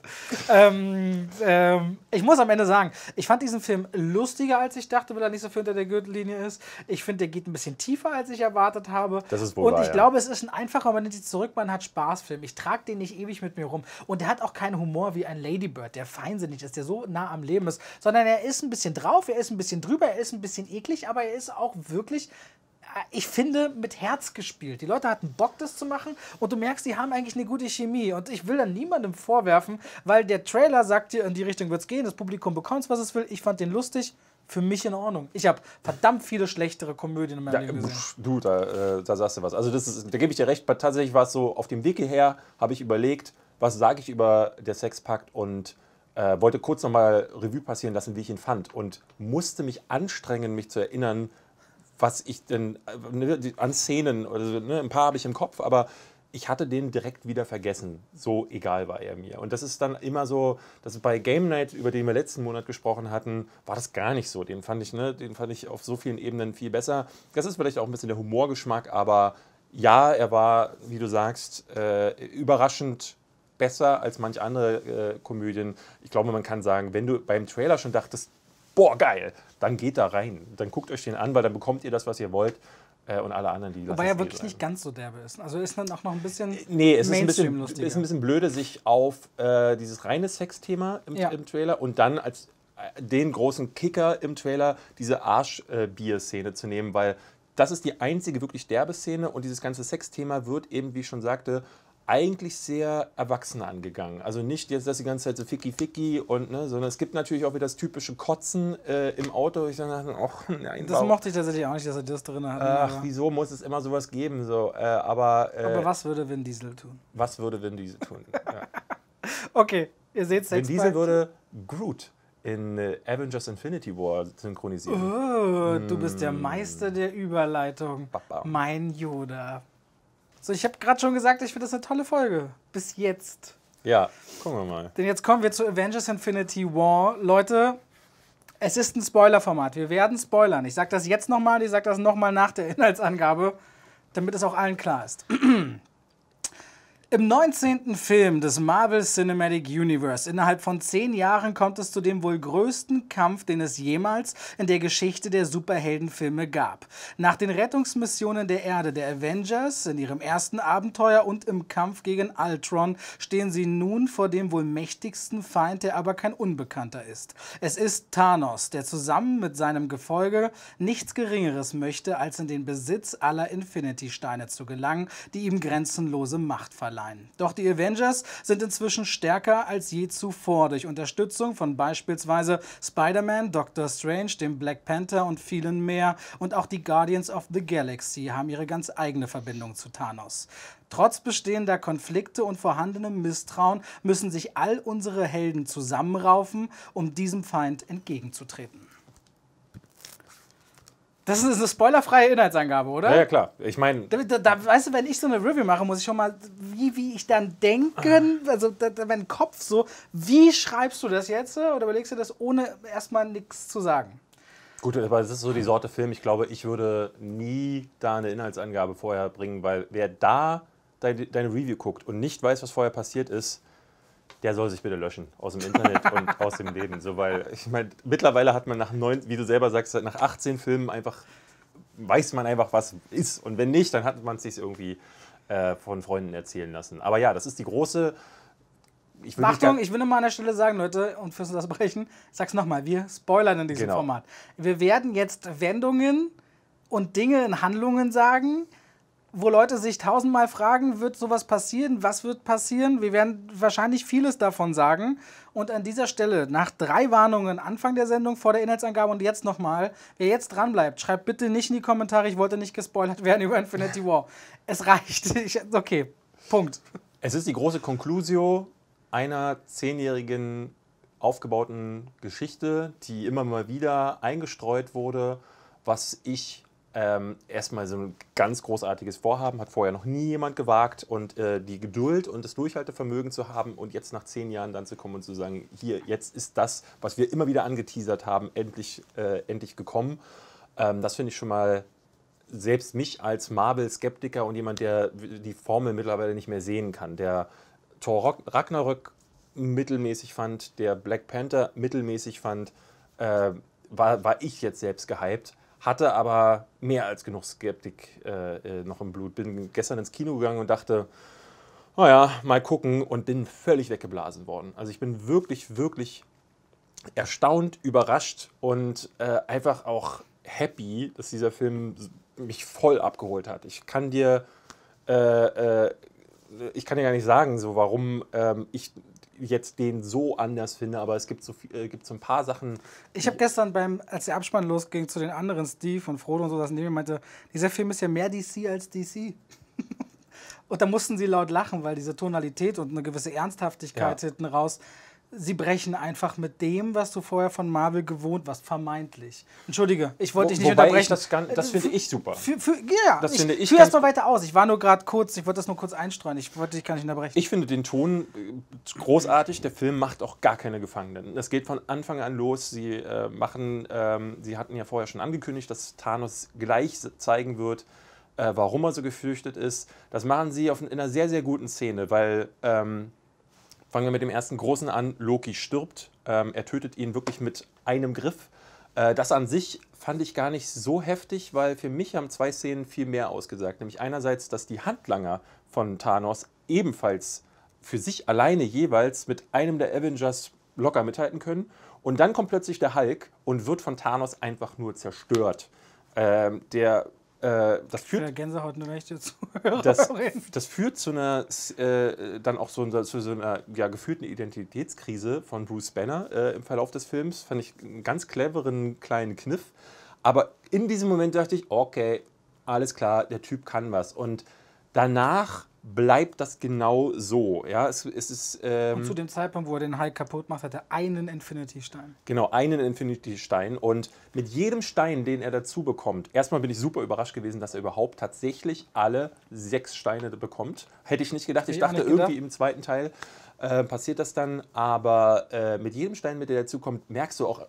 Ähm, ähm, ich muss am Ende sagen, ich fand diesen Film lustiger, als ich dachte, weil er nicht so viel unter der Gürtellinie ist. Ich finde, der geht ein bisschen tiefer, als ich erwartet habe. Das ist wohl Und wahr, ich ja. glaube, es ist ein einfacher, man nennt sich zurück, man hat Spaßfilm. Ich trage den nicht ewig mit mir rum. Und der hat auch keinen Humor wie ein Lady Bird, der feinsinnig ist, der so nah am Leben ist, sondern er ist ein bisschen drauf, er ist ein bisschen drüber, er ist ein bisschen eklig, aber er ist auch wirklich, ich finde, mit Herz gespielt. Die Leute hatten Bock, das zu machen und du merkst, die haben eigentlich eine gute Chemie. Und ich will dann niemandem vorwerfen, weil der Trailer sagt dir, in die Richtung wird es gehen, das Publikum bekommt, was es will. Ich fand den lustig, für mich in Ordnung. Ich habe verdammt viele schlechtere Komödien in meinem Ja, Leben gesehen. pf, du, da, äh, da sagst du was. Also das ist, da gebe ich dir recht, tatsächlich war es so, auf dem Weg hierher habe ich überlegt, was sage ich über der Sexpakt und äh, wollte kurz nochmal Revue passieren lassen, wie ich ihn fand und musste mich anstrengen, mich zu erinnern, was ich denn äh, ne, die- an Szenen, oder so, ne, ein paar habe ich im Kopf, aber ich hatte den direkt wieder vergessen. So egal war er mir. Und das ist dann immer so, dass bei Game Night, über den wir letzten Monat gesprochen hatten, war das gar nicht so. Den fand ich, ne, den fand ich auf so vielen Ebenen viel besser. Das ist vielleicht auch ein bisschen der Humorgeschmack, aber ja, er war, wie du sagst, äh, überraschend besser als manch andere äh, Komödien. Ich glaube, man kann sagen, wenn du beim Trailer schon dachtest, boah, geil, dann geht da rein. Dann guckt euch den an, weil dann bekommt ihr das, was ihr wollt. Äh, und alle anderen, die lassen Wobei es er eh wirklich bleiben. nicht ganz so derbe ist. Also ist dann auch noch ein bisschen Nee, es ist ein, bisschen, Mainstream-lustiger. ist ein bisschen blöde, sich auf äh, dieses reine Sexthema im, Ja. im Trailer und dann als äh, den großen Kicker im Trailer diese Arschbier-Szene zu nehmen, weil das ist die einzige wirklich derbe Szene und dieses ganze Sexthema wird eben, wie ich schon sagte, eigentlich sehr erwachsen angegangen. Also nicht jetzt, dass die ganze Zeit so ficky ficky und, ne, sondern es gibt natürlich auch wieder das typische Kotzen äh, im Auto. Ich dachte, ach nein, Das warum? mochte ich tatsächlich auch nicht, dass er das drin hat. Ach, aber, wieso muss es immer sowas geben? So, äh, aber äh, aber was würde Vin Diesel tun? was würde Vin Diesel tun? Ja. Okay, ihr seht Vin Sex Diesel würde Groot in äh, Avengers Infinity War synchronisieren. Oh, du bist der Meister der Überleitung. Baba. Mein Yoda. So, ich habe gerade schon gesagt, ich finde das eine tolle Folge. Bis jetzt. Ja, gucken wir mal. Denn jetzt kommen wir zu Avengers Infinity War. Leute, Es ist ein Spoilerformat. Wir werden spoilern. Ich sage das jetzt nochmal, ich sage das nochmal nach der Inhaltsangabe, damit es auch allen klar ist. Im neunzehnten Film des Marvel Cinematic Universe innerhalb von zehn Jahren kommt es zu dem wohl größten Kampf, den es jemals in der Geschichte der Superheldenfilme gab. Nach den Rettungsmissionen der Erde der Avengers in ihrem ersten Abenteuer und im Kampf gegen Ultron stehen sie nun vor dem wohl mächtigsten Feind, der aber kein Unbekannter ist. Es ist Thanos, der zusammen mit seinem Gefolge nichts Geringeres möchte, als in den Besitz aller Infinity-Steine zu gelangen, die ihm grenzenlose Macht verleihen. Doch die Avengers sind inzwischen stärker als je zuvor durch Unterstützung von beispielsweise Spider-Man, Doctor Strange, dem Black Panther und vielen mehr. Und auch die Guardians of the Galaxy haben ihre ganz eigene Verbindung zu Thanos. Trotz bestehender Konflikte und vorhandenem Misstrauen müssen sich all unsere Helden zusammenraufen, um diesem Feind entgegenzutreten. Das ist eine spoilerfreie Inhaltsangabe, oder? Ja, ja klar. Ich meine... Da, da, da, weißt du, wenn ich so eine Review mache, muss ich schon mal, wie, wie ich dann denken, also da, da, mein Kopf so, wie schreibst du das jetzt oder überlegst du das, ohne erstmal nichts zu sagen? Gut, aber es ist so die Sorte Film, ich glaube, ich würde nie da eine Inhaltsangabe vorher bringen, weil wer da deine, deine Review guckt und nicht weiß, was vorher passiert ist, der soll sich bitte löschen aus dem Internet und aus dem Leben. So, weil ich meine, mittlerweile hat man nach neun, wie du selber sagst, nach achtzehn Filmen einfach, weiß man einfach, was ist. Und wenn nicht, dann hat man es sich irgendwie äh, von Freunden erzählen lassen. Aber ja, das ist die große... Ich will Achtung, ich will nur mal an der Stelle sagen, Leute, und fürs Unterbrechen, ich sag's nochmal, wir spoilern in diesem genau. Format. Wir werden jetzt Wendungen und Dinge in Handlungen sagen, wo Leute sich tausendmal fragen, wird sowas passieren? Was wird passieren? Wir werden wahrscheinlich vieles davon sagen. Und an dieser Stelle, nach drei Warnungen, Anfang der Sendung, vor der Inhaltsangabe und jetzt nochmal, wer jetzt dranbleibt, schreibt bitte nicht in die Kommentare, ich wollte nicht gespoilert werden über Infinity War. Es reicht. Ich, okay, Punkt. Es ist die große Conclusio einer zehnjährigen aufgebauten Geschichte, die immer mal wieder eingestreut wurde, was ich ähm, erstmal so ein ganz großartiges Vorhaben, hat vorher noch nie jemand gewagt, und äh, die Geduld und das Durchhaltevermögen zu haben und jetzt nach zehn Jahren dann zu kommen und zu sagen, hier, jetzt ist das, was wir immer wieder angeteasert haben, endlich, äh, endlich gekommen. Ähm, das finde ich schon mal, selbst mich als Marvel-Skeptiker und jemand, der die Formel mittlerweile nicht mehr sehen kann, der Thor Ragnarök mittelmäßig fand, der Black Panther mittelmäßig fand, äh, war, war ich jetzt selbst gehypt, hatte aber mehr als genug Skeptik äh, noch im Blut. Bin gestern ins Kino gegangen und dachte, naja, mal gucken, und bin völlig weggeblasen worden. Also ich bin wirklich, wirklich erstaunt, überrascht und äh, einfach auch happy, dass dieser Film mich voll abgeholt hat. Ich kann dir äh, äh, ich kann dir gar nicht sagen, so, warum ähm, ich jetzt den so anders finde, aber es gibt so, äh, gibt so ein paar Sachen. Ich habe gestern, beim, als der Abspann losging, zu den anderen, Steve und Frodo und so, dass neben mir meinte, dieser Film ist ja mehr D C als D C. Und da mussten sie laut lachen, weil diese Tonalität und eine gewisse Ernsthaftigkeit Ja. hinten raus, sie brechen einfach mit dem, was du vorher von Marvel gewohnt warst, vermeintlich. Entschuldige, ich wollte dich nicht Wobei unterbrechen. ich das, gan- das finde ich super. Für, für, ja, Das ich, finde ich führ ganz- erst mal weiter aus. Ich war nur gerade kurz, ich wollte das nur kurz einstreuen. Ich wollte dich gar nicht unterbrechen. Ich finde den Ton äh, großartig. Der Film macht auch gar keine Gefangenen. Das geht von Anfang an los. Sie äh, machen, ähm, sie hatten ja vorher schon angekündigt, dass Thanos gleich zeigen wird, äh, warum er so gefürchtet ist. Das machen sie auf, in einer sehr, sehr guten Szene, weil ähm, fangen wir mit dem ersten Großen an. Loki stirbt. Ähm, er tötet ihn wirklich mit einem Griff. Äh, das an sich fand ich gar nicht so heftig, weil für mich haben zwei Szenen viel mehr ausgesagt. Nämlich einerseits, dass die Handlanger von Thanos ebenfalls für sich alleine jeweils mit einem der Avengers locker mithalten können. Und dann kommt plötzlich der Hulk und wird von Thanos einfach nur zerstört. Ähm, der Äh, das führt, der Gänsehaut nur rechte Zuhörer. das, das führt zu einer, äh, dann auch so, zu so einer ja, gefühlten Identitätskrise von Bruce Banner äh, im Verlauf des Films. Fand ich einen ganz cleveren kleinen Kniff. Aber in diesem Moment dachte ich, okay, alles klar, der Typ kann was. Und danach bleibt das genau so. Ja, es, es ist, ähm, Und zu dem Zeitpunkt, wo er den Hulk kaputt macht, hat er einen Infinity-Stein. Genau, einen Infinity-Stein. Und mit jedem Stein, den er dazu bekommt, erstmal bin ich super überrascht gewesen, dass er überhaupt tatsächlich alle sechs Steine bekommt. Hätte ich nicht gedacht. Ich Hätte ich auch dachte, nicht gedacht. irgendwie im zweiten Teil äh, passiert das dann. Aber äh, mit jedem Stein, mit der dazu kommt, merkst du auch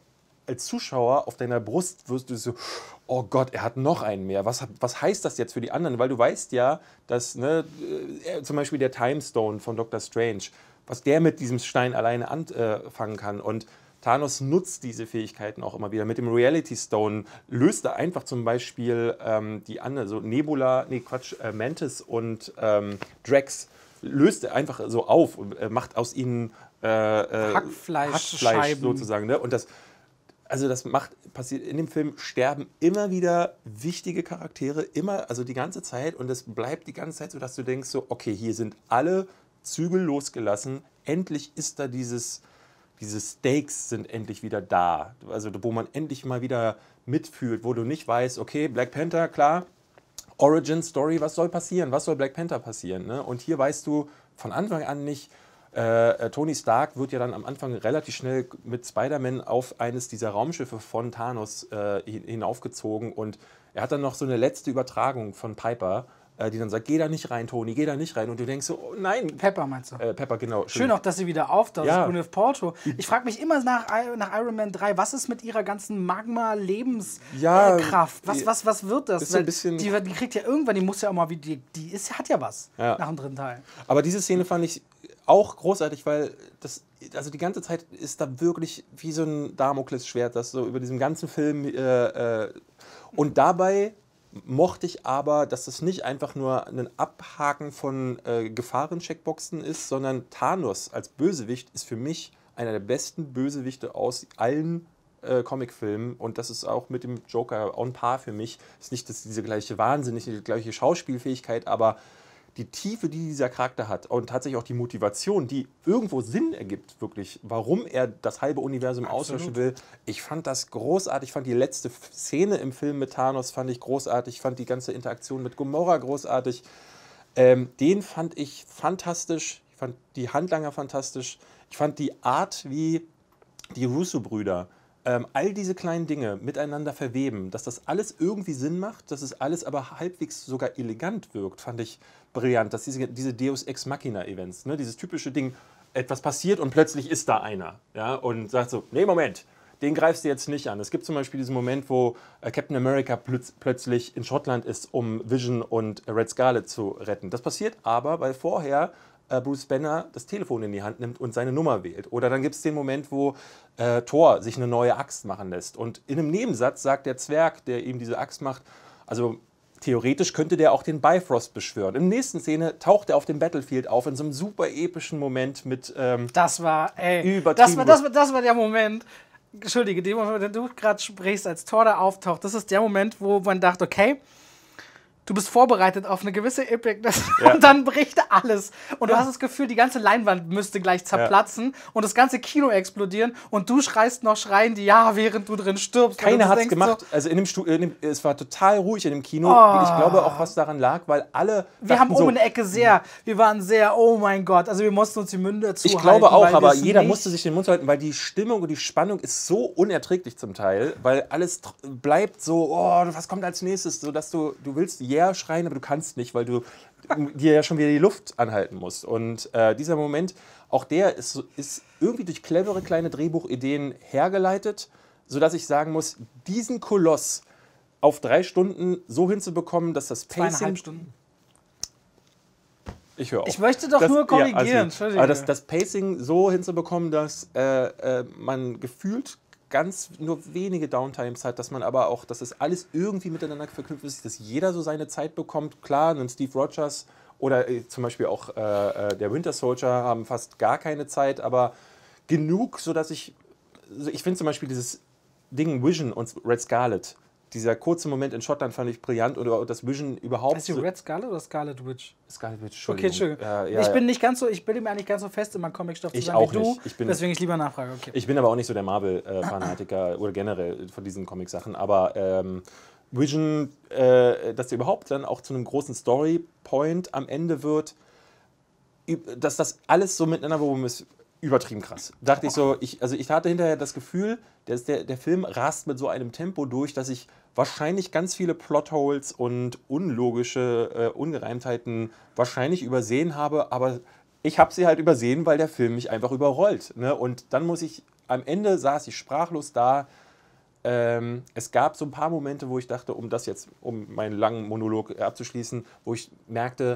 als Zuschauer auf deiner Brust wirst du so, oh Gott, er hat noch einen mehr. Was, was heißt das jetzt für die anderen? Weil du weißt ja, dass ne, äh, zum Beispiel der Time Stone von Doctor Strange, was der mit diesem Stein alleine anfangen kann. Und Thanos nutzt diese Fähigkeiten auch immer wieder. Mit dem Reality Stone löst er einfach zum Beispiel ähm, die anderen, so Nebula, nee Quatsch, äh, Mantis und ähm, Drax, löst er einfach so auf und äh, macht aus ihnen äh, äh, Hackfleisch, Hackfleisch sozusagen. Ne? Und das, also das macht, passiert in dem Film, sterben immer wieder wichtige Charaktere, immer, also die ganze Zeit. Und es bleibt die ganze Zeit so, dass du denkst, so, okay, hier sind alle Zügel losgelassen. Endlich ist da dieses, diese Stakes sind endlich wieder da. Also wo man endlich mal wieder mitfühlt, wo du nicht weißt, okay, Black Panther, klar, Origin Story, was soll passieren? Was soll Black Panther passieren? Ne? Und hier weißt du von Anfang an nicht, äh, Tony Stark wird ja dann am Anfang relativ schnell mit Spider-Man auf eines dieser Raumschiffe von Thanos äh, hinaufgezogen und er hat dann noch so eine letzte Übertragung von Piper, äh, die dann sagt, geh da nicht rein, Tony, geh da nicht rein. Und du denkst so, oh nein. Pepper meinst du? Äh, Pepper, genau. Schön auch, dass sie wieder auftaucht, ja. Gwyneth Paltrow. Ich frage mich immer nach, nach Iron Man drei, was ist mit ihrer ganzen Magma-Lebenskraft? Ja, äh, was, was, was wird das? Ist ein bisschen die, die kriegt ja irgendwann, die muss ja auch mal, wie die, die ist, hat ja was ja. nach dem dritten Teil. Aber diese Szene fand ich auch großartig, weil das, also die ganze Zeit ist da wirklich wie so ein Damoklesschwert, das so über diesem ganzen Film äh, äh, und dabei mochte ich aber, dass das nicht einfach nur ein Abhaken von äh, Gefahren-Checkboxen ist, sondern Thanos als Bösewicht ist für mich einer der besten Bösewichte aus allen äh, Comicfilmen und das ist auch mit dem Joker on par für mich. Ist nicht das, diese gleiche Wahnsinn, nicht die gleiche Schauspielfähigkeit, aber die Tiefe, die dieser Charakter hat und tatsächlich auch die Motivation, die irgendwo Sinn ergibt, wirklich, warum er das halbe Universum Absolut. auslöschen will. Ich fand das großartig, ich fand die letzte Szene im Film mit Thanos fand ich großartig, ich fand die ganze Interaktion mit Gamora großartig. Ähm, den fand ich fantastisch, ich fand die Handlanger fantastisch, ich fand die Art, wie die Russo-Brüder Ähm, all diese kleinen Dinge miteinander verweben, dass das alles irgendwie Sinn macht, dass es alles aber halbwegs sogar elegant wirkt, fand ich brillant. Dass diese, diese Deus Ex Machina-Events, ne, dieses typische Ding, etwas passiert und plötzlich ist da einer, ja, und sagt so, nee, Moment, den greifst du jetzt nicht an. Es gibt zum Beispiel diesen Moment, wo äh, Captain America plötz plötzlich in Schottland ist, um Vision und Red Scarlet zu retten. Das passiert aber, weil vorher Bruce Banner das Telefon in die Hand nimmt und seine Nummer wählt. Oder dann gibt es den Moment, wo äh, Thor sich eine neue Axt machen lässt. Und in einem Nebensatz sagt der Zwerg, der ihm diese Axt macht, also theoretisch könnte der auch den Bifrost beschwören. In der nächsten Szene taucht er auf dem Battlefield auf, in so einem super epischen Moment mit ähm, Das war, ey, übertrieben. das war, das war, das war der Moment, Entschuldige, den Moment, den du gerade sprichst, als Thor da auftaucht, das ist der Moment, wo man dachte, okay, du bist vorbereitet auf eine gewisse Epicness ja. und dann bricht alles. Und du ja. hast das Gefühl, die ganze Leinwand müsste gleich zerplatzen ja. und das ganze Kino explodieren und du schreist noch schreiend, ja, während du drin stirbst. Keiner hat es gemacht. So, also in dem Stu in dem, es war total ruhig in dem Kino. Oh. Ich glaube auch, was daran lag, weil alle Wir haben so, um eine Ecke sehr, wir waren sehr, oh mein Gott, also wir mussten uns die Münder zuhalten. Ich glaube auch, aber jeder musste sich den Mund halten, weil die Stimmung und die Spannung ist so unerträglich zum Teil, weil alles bleibt so, oh, was kommt als nächstes, sodass du, du willst yeah schreien, aber du kannst nicht, weil du dir ja schon wieder die Luft anhalten musst. Und äh, dieser Moment, auch der ist, ist irgendwie durch clevere kleine Drehbuchideen hergeleitet, sodass ich sagen muss, diesen Koloss auf drei Stunden so hinzubekommen, dass das Pacing... Zweieinhalb Stunden. Ich höre auf. Ich möchte doch das, nur korrigieren. Ja, also, aber das, das Pacing so hinzubekommen, dass äh, äh, man gefühlt ganz nur wenige Downtimes hat, dass man aber auch, dass das alles irgendwie miteinander verknüpft ist, dass jeder so seine Zeit bekommt. Klar, ein Steve Rogers oder äh, zum Beispiel auch äh, der Winter Soldier haben fast gar keine Zeit, aber genug, sodass ich, ich finde zum Beispiel dieses Ding Vision und Red Scarlet, dieser kurze Moment in Schottland fand ich brillant oder das Vision überhaupt. Heißt die Red Scarlet oder Scarlet Witch? Scarlet Witch, Okay, Entschuldigung. Entschuldigung. Ja, ja, ich bin nicht ganz so, ich bilde mir eigentlich ganz so fest in meinem Comicstoff zu ich sein auch wie du, nicht. Ich bin, deswegen ich lieber nachfrage. Okay. Ich bin aber auch nicht so der Marvel-Fanatiker oder generell von diesen Comic-Sachen, aber ähm, Vision, äh, dass der überhaupt dann auch zu einem großen Story-Point am Ende wird, dass das alles so miteinander verwoben ist, übertrieben krass. Dachte ich so, ich, also ich hatte hinterher das Gefühl, dass der, der Film rast mit so einem Tempo durch, dass ich wahrscheinlich ganz viele Plotholes und unlogische äh, Ungereimtheiten wahrscheinlich übersehen habe, aber ich habe sie halt übersehen, weil der Film mich einfach überrollt. Ne? Und dann muss ich, am Ende saß ich sprachlos da, ähm, es gab so ein paar Momente, wo ich dachte, um das jetzt, um meinen langen Monolog abzuschließen, wo ich merkte,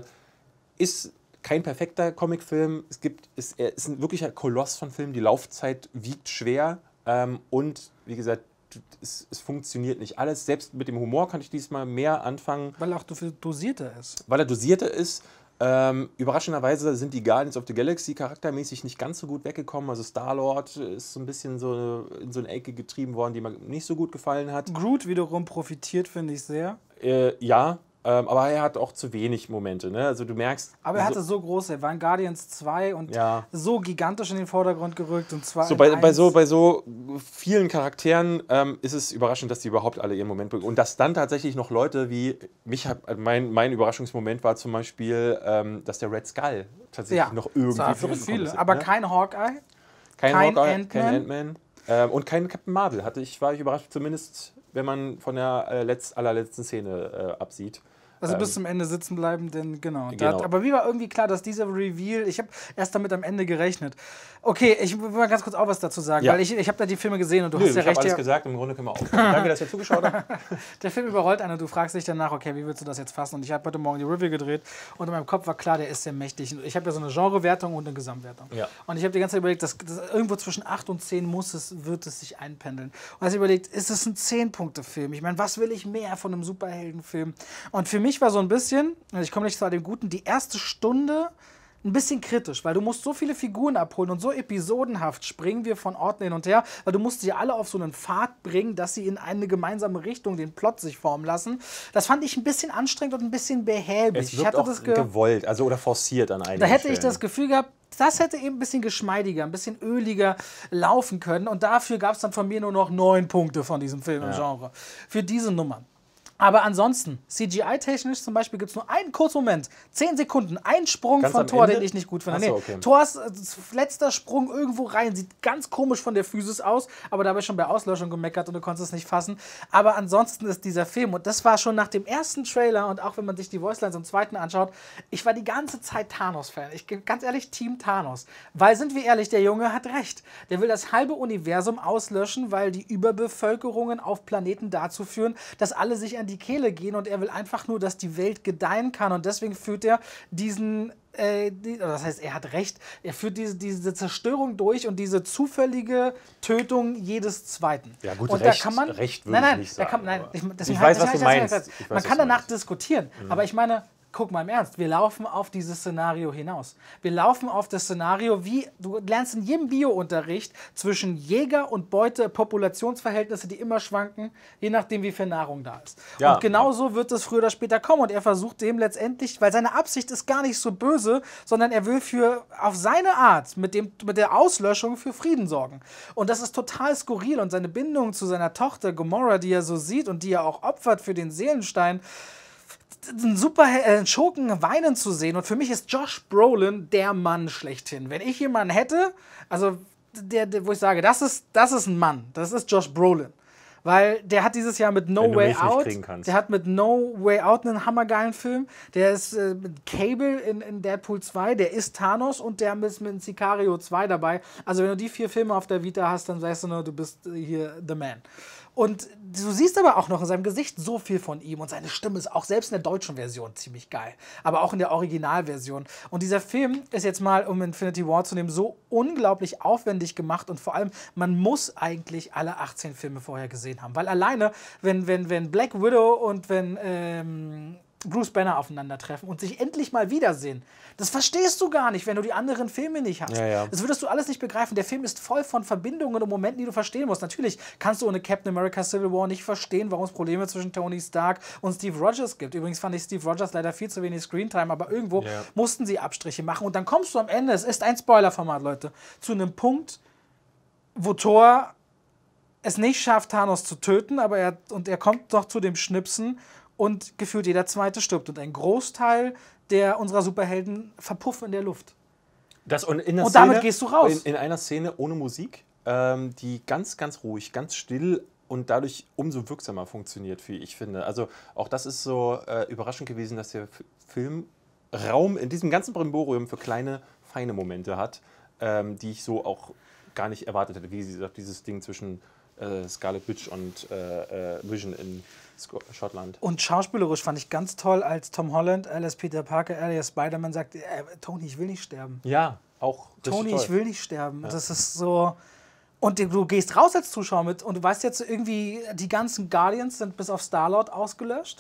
ist kein perfekter Comicfilm. Es gibt, ist, er ist ein wirklicher Koloss von Filmen. Die Laufzeit wiegt schwer ähm, und wie gesagt, es, es funktioniert nicht alles. Selbst mit dem Humor kann ich diesmal mehr anfangen. Weil er auch dosierter ist. Weil er dosierter ist. Ähm, überraschenderweise sind die Guardians of the Galaxy charaktermäßig nicht ganz so gut weggekommen. Also Star-Lord ist so ein bisschen so in so eine Ecke getrieben worden, die mir nicht so gut gefallen hat. Groot wiederum profitiert, finde ich sehr. Äh, ja, ähm, aber er hat auch zu wenig Momente. Ne? Also du merkst... Aber er hatte so große, er war in Guardians zwei und ja. so gigantisch in den Vordergrund gerückt. Und zwar so bei, bei, so, bei so vielen Charakteren ähm, ist es überraschend, dass die überhaupt alle ihren Moment bekommen. Und dass dann tatsächlich noch Leute wie... mich hat, mein, mein Überraschungsmoment war zum Beispiel, ähm, dass der Red Skull tatsächlich ja, noch irgendwie zurückgekommen viele. Ist. Aber ne? kein Hawkeye, kein, kein Hawkeye, Ant-Man. kein Ant-Man ähm, und kein Captain Marvel. Hatte ich, war ich überrascht, zumindest wenn man von der äh, letzt, allerletzten Szene äh, absieht. Also ähm, bis zum Ende sitzen bleiben, denn genau. genau. Da, aber wie war irgendwie klar, dass dieser Reveal, ich habe erst damit am Ende gerechnet. Okay, ich will mal ganz kurz auch was dazu sagen, ja. weil ich, ich habe da die Filme gesehen und du Nö, hast ja ich recht. Ich habe alles gesagt, im Grunde können wir aufhören. Danke, dass ihr zugeschaut habt. Der Film überrollt einen und du fragst dich danach, okay, wie willst du das jetzt fassen? Und ich habe heute Morgen die Review gedreht und in meinem Kopf war klar, der ist sehr mächtig. Ich habe ja so eine Genrewertung und eine Gesamtwertung. Ja. Und ich habe die ganze Zeit überlegt, dass, dass irgendwo zwischen acht und zehn muss es, wird es sich einpendeln. Und als ich überlegt, ist es ein zehn-Punkte-Film? Ich meine, was will ich mehr von einem Superheldenfilm? Und für mich war so ein bisschen, ich komme nicht zu dem Guten, die erste Stunde ein bisschen kritisch, weil du musst so viele Figuren abholen und so episodenhaft springen wir von Orten hin und her, weil du musst sie alle auf so einen Pfad bringen, dass sie in eine gemeinsame Richtung den Plot sich formen lassen. Das fand ich ein bisschen anstrengend und ein bisschen behäbig. Es wirkt ich hatte auch das ge gewollt, also oder forciert an einigen Da hätte Stellen. ich das Gefühl gehabt, das hätte eben ein bisschen geschmeidiger, ein bisschen öliger laufen können und dafür gab es dann von mir nur noch neun Punkte von diesem Film im ja. Genre. Für diese Nummer. Aber ansonsten, C G I-technisch zum Beispiel gibt es nur einen kurzen Moment, zehn Sekunden, ein Sprung Ganz von Thor, Ende? den ich nicht gut finde. Achso, Nee, okay. Thors äh, letzter Sprung irgendwo rein, sieht ganz komisch von der Physis aus, aber da habe ich schon bei Auslöschung gemeckert und du konntest es nicht fassen. Aber ansonsten ist dieser Film, und das war schon nach dem ersten Trailer und auch wenn man sich die Voicelines im zweiten anschaut, ich war die ganze Zeit Thanos-Fan. Ich bin ganz ehrlich Team Thanos. Weil, sind wir ehrlich, der Junge hat recht. Der will das halbe Universum auslöschen, weil die Überbevölkerungen auf Planeten dazu führen, dass alle sich an die Kehle gehen und er will einfach nur, dass die Welt gedeihen kann und deswegen führt er diesen, äh, die, das heißt, er hat recht, er führt diese, diese Zerstörung durch und diese zufällige Tötung jedes Zweiten. Ja gut, und recht, da kann man, recht würde nein, nein, ich nicht da sagen. kann, nein, ich, deswegen ich weiß, halt, was du deswegen meinst. halt, Ich weiß, man was kann du danach meinst. diskutieren, mhm. aber ich meine, guck mal im Ernst, wir laufen auf dieses Szenario hinaus. Wir laufen auf das Szenario, wie du lernst in jedem Biounterricht zwischen Jäger und Beute Populationsverhältnisse, die immer schwanken, je nachdem, wie viel Nahrung da ist. Ja, und genau so wird es früher oder später kommen. Und er versucht dem letztendlich, weil seine Absicht ist gar nicht so böse, sondern er will für auf seine Art mit, dem, mit der Auslöschung für Frieden sorgen. Und das ist total skurril. Und seine Bindung zu seiner Tochter Gamora, die er so sieht und die er auch opfert für den Seelenstein, einen super äh, Schurken weinen zu sehen. Und für mich ist Josh Brolin der Mann schlechthin. Wenn ich jemanden hätte, also der, der, wo ich sage, das ist, das ist ein Mann, das ist Josh Brolin. Weil der hat dieses Jahr mit No Wenn du Way mich nicht Out, kriegen kannst. der hat mit No Way Out einen hammergeilen Film. Der ist äh, mit Cable in, in Deadpool zwei, der ist Thanos und der ist mit Sicario zwei dabei. Also wenn du die vier Filme auf der Vita hast, dann weißt du nur, du bist äh, hier the man. Und du siehst aber auch noch in seinem Gesicht so viel von ihm und seine Stimme ist auch selbst in der deutschen Version ziemlich geil, aber auch in der Originalversion. Und dieser Film ist jetzt mal, um Infinity War zu nehmen, so unglaublich aufwendig gemacht und vor allem, man muss eigentlich alle achtzehn Filme vorher gesehen haben, weil alleine, wenn, wenn, wenn Black Widow und wenn ähm, Bruce Banner aufeinandertreffen und sich endlich mal wiedersehen. Das verstehst du gar nicht, wenn du die anderen Filme nicht hast. Ja, ja. Das würdest du alles nicht begreifen. Der Film ist voll von Verbindungen und Momenten, die du verstehen musst. Natürlich kannst du ohne Captain America Civil War nicht verstehen, warum es Probleme zwischen Tony Stark und Steve Rogers gibt. Übrigens fand ich Steve Rogers leider viel zu wenig Screentime, aber irgendwo Ja. mussten sie Abstriche machen. Und dann kommst du am Ende, es ist ein Spoilerformat, Leute, zu einem Punkt, wo Thor es nicht schafft, Thanos zu töten, aber er, und er kommt doch zu dem Schnipsen und gefühlt jeder Zweite stirbt. Und ein Großteil der unserer Superhelden verpuffen in der Luft. Das und in der und damit Szene, gehst du raus. In, in einer Szene ohne Musik, ähm, die ganz, ganz ruhig, ganz still und dadurch umso wirksamer funktioniert, wie ich finde. Also auch das ist so äh, überraschend gewesen, dass der F Film Raum in diesem ganzen Brimborium für kleine, feine Momente hat, ähm, die ich so auch gar nicht erwartet hätte. Wie gesagt, dieses Ding zwischen äh, Scarlet Witch und äh, äh, Vision in Schottland. Und schauspielerisch fand ich ganz toll, als Tom Holland, alias Peter Parker, alias Spider-Man sagt, äh, Tony, ich will nicht sterben. Ja, auch. Tony, ich will nicht sterben. Ja. Das ist so... Und du gehst raus als Zuschauer mit und du weißt jetzt irgendwie, die ganzen Guardians sind bis auf Star-Lord ausgelöscht.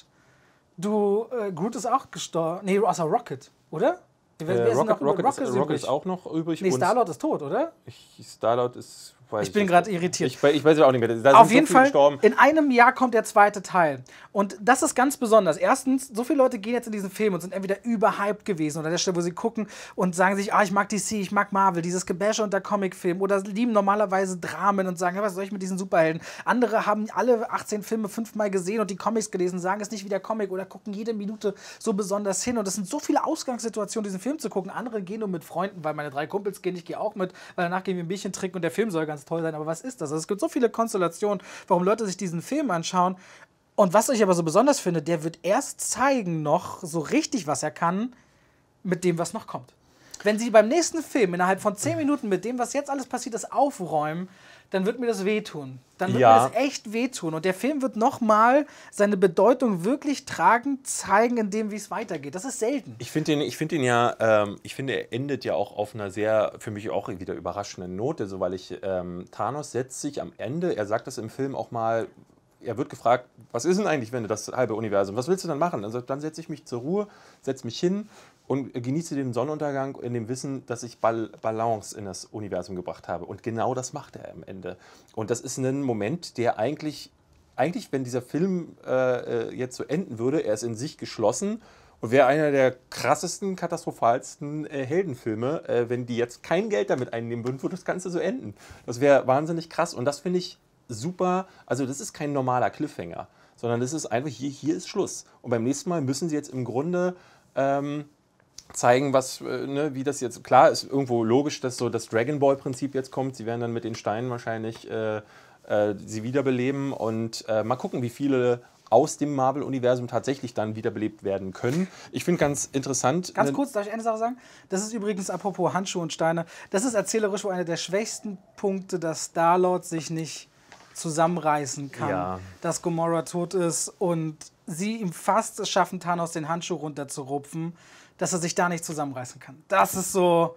Du, äh, Groot ist auch gestorben. Nee, außer Rocket, oder? Äh, Rocket, Rocket, Rocket, ist, Rocket ist auch noch übrig. Nee, Star-Lord ist tot, oder? Star-Lord ist... Ich bin gerade irritiert. Ich, ich weiß es auch nicht mehr. Da Auf sind jeden so viele Fall, gestorben. In einem Jahr kommt der zweite Teil. Und das ist ganz besonders. Erstens, so viele Leute gehen jetzt in diesen Film und sind entweder überhyped gewesen oder an der Stelle, wo sie gucken und sagen sich, ah, ich mag D C, ich mag Marvel, dieses Gebäsche unter Comicfilm, oder lieben normalerweise Dramen und sagen, ja, was soll ich mit diesen Superhelden? Andere haben alle achtzehn Filme fünfmal gesehen und die Comics gelesen, sagen es nicht wie der Comic oder gucken jede Minute so besonders hin. Und es sind so viele Ausgangssituationen, diesen Film zu gucken. Andere gehen nur mit Freunden, weil meine drei Kumpels gehen, ich gehe auch mit, weil danach gehen wir ein Bierchen trinken und der Film soll ganz toll sein. Aber was ist das? Also es gibt so viele Konstellationen, warum Leute sich diesen Film anschauen. Und was ich aber so besonders finde, der wird erst zeigen noch so richtig, was er kann, mit dem, was noch kommt. Wenn sie beim nächsten Film innerhalb von zehn Minuten mit dem, was jetzt alles passiert ist, aufräumen, dann wird mir das wehtun. Dann wird ja. mir das echt wehtun. Und der Film wird nochmal seine Bedeutung wirklich tragend zeigen, in dem, wie es weitergeht. Das ist selten. Ich finde ihn, ich find ihn ja, ähm, ich finde, er endet ja auch auf einer sehr, für mich auch wieder überraschenden Note, so weil ich, ähm, Thanos setzt sich am Ende, er sagt das im Film auch mal, er wird gefragt, was ist denn eigentlich, wenn du das halbe Universum, was willst du dann machen? Also dann setze ich mich zur Ruhe, setze mich hin und genieße den Sonnenuntergang in dem Wissen, dass ich Bal Balance in das Universum gebracht habe. Und genau das macht er am Ende. Und das ist ein Moment, der eigentlich, eigentlich wenn dieser Film äh, jetzt so enden würde, er ist in sich geschlossen und wäre einer der krassesten, katastrophalsten äh, Heldenfilme. Äh, wenn die jetzt kein Geld damit einnehmen würden, würde das Ganze so enden. Das wäre wahnsinnig krass. Und das finde ich super. Also das ist kein normaler Cliffhanger, sondern das ist einfach, hier, hier ist Schluss. Und beim nächsten Mal müssen sie jetzt im Grunde... Ähm, zeigen, was, ne, wie das jetzt, klar ist irgendwo logisch, dass so das Dragon Ball Prinzip jetzt kommt, sie werden dann mit den Steinen wahrscheinlich äh, äh, sie wiederbeleben und äh, mal gucken, wie viele aus dem Marvel-Universum tatsächlich dann wiederbelebt werden können. Ich finde ganz interessant... Ganz kurz, darf ich eine Sache sagen? Das ist übrigens, apropos Handschuhe und Steine, das ist erzählerisch wohl einer der schwächsten Punkte, dass Star-Lord sich nicht zusammenreißen kann, ja. dass Gamora tot ist und sie ihm fast es schaffen, Thanos den Handschuh runterzurupfen, dass er sich da nicht zusammenreißen kann. Das ist so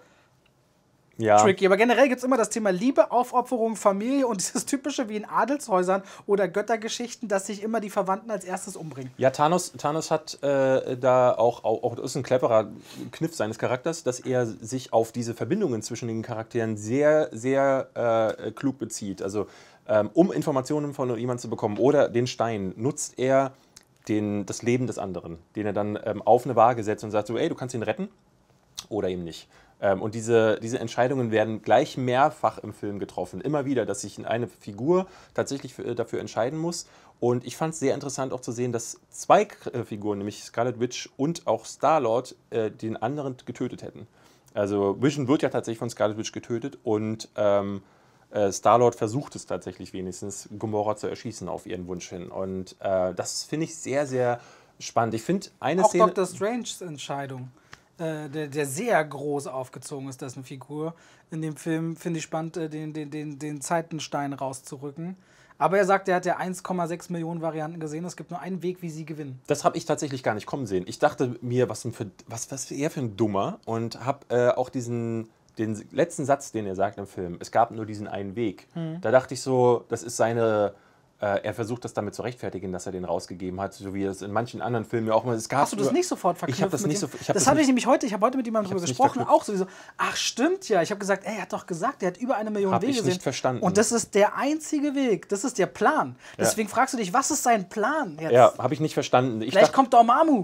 ja. tricky. Aber generell gibt es immer das Thema Liebe, Aufopferung, Familie und dieses Typische wie in Adelshäusern oder Göttergeschichten, dass sich immer die Verwandten als erstes umbringen. Ja, Thanos, Thanos hat äh, da auch, auch, auch, das ist ein cleverer Kniff seines Charakters, dass er sich auf diese Verbindungen zwischen den Charakteren sehr, sehr äh, klug bezieht. Also ähm, um Informationen von jemandem zu bekommen oder den Stein, nutzt er Den, das Leben des anderen, den er dann ähm, auf eine Waage setzt und sagt so, ey, du kannst ihn retten oder eben nicht. Ähm, und diese, diese Entscheidungen werden gleich mehrfach im Film getroffen. Immer wieder, dass sich eine Figur tatsächlich für, dafür entscheiden muss. Und ich fand es sehr interessant auch zu sehen, dass zwei äh, Figuren, nämlich Scarlet Witch und auch Star-Lord, äh, den anderen getötet hätten. Also Vision wird ja tatsächlich von Scarlet Witch getötet und ähm, Äh, Star-Lord versucht es tatsächlich wenigstens, Gamora zu erschießen auf ihren Wunsch hin. Und äh, das finde ich sehr, sehr spannend. Ich finde eine auch Szene... Doctor Stranges Entscheidung, äh, der, der sehr groß aufgezogen ist, dessen Figur. In dem Film finde ich spannend, äh, den, den, den, den Zeitenstein rauszurücken. Aber er sagt, er hat ja eins Komma sechs Millionen Varianten gesehen. Es gibt nur einen Weg, wie sie gewinnen. Das habe ich tatsächlich gar nicht kommen sehen. Ich dachte mir, was, für, was, was für er für ein Dummer. Und habe äh, auch diesen... den letzten Satz, den er sagt im Film, es gab nur diesen einen Weg. Mhm. Da dachte ich so, das ist seine, äh, er versucht das damit zu rechtfertigen, dass er den rausgegeben hat, so wie es in manchen anderen Filmen ja auch mal, es gab... Hast du das nicht sofort verknüpft? Ich habe das nicht so... Ich hab das das habe nicht, ich nämlich heute, ich habe heute mit jemandem darüber gesprochen, auch sowieso, ach stimmt ja, ich habe gesagt, ey, er hat doch gesagt, er hat über eine Million hab Wege ich gesehen. Nicht verstanden. Und das ist der einzige Weg, das ist der Plan. Deswegen ja. fragst du dich, was ist sein Plan jetzt? Ja, habe ich nicht verstanden. Ich Vielleicht dachte, kommt Dormammu.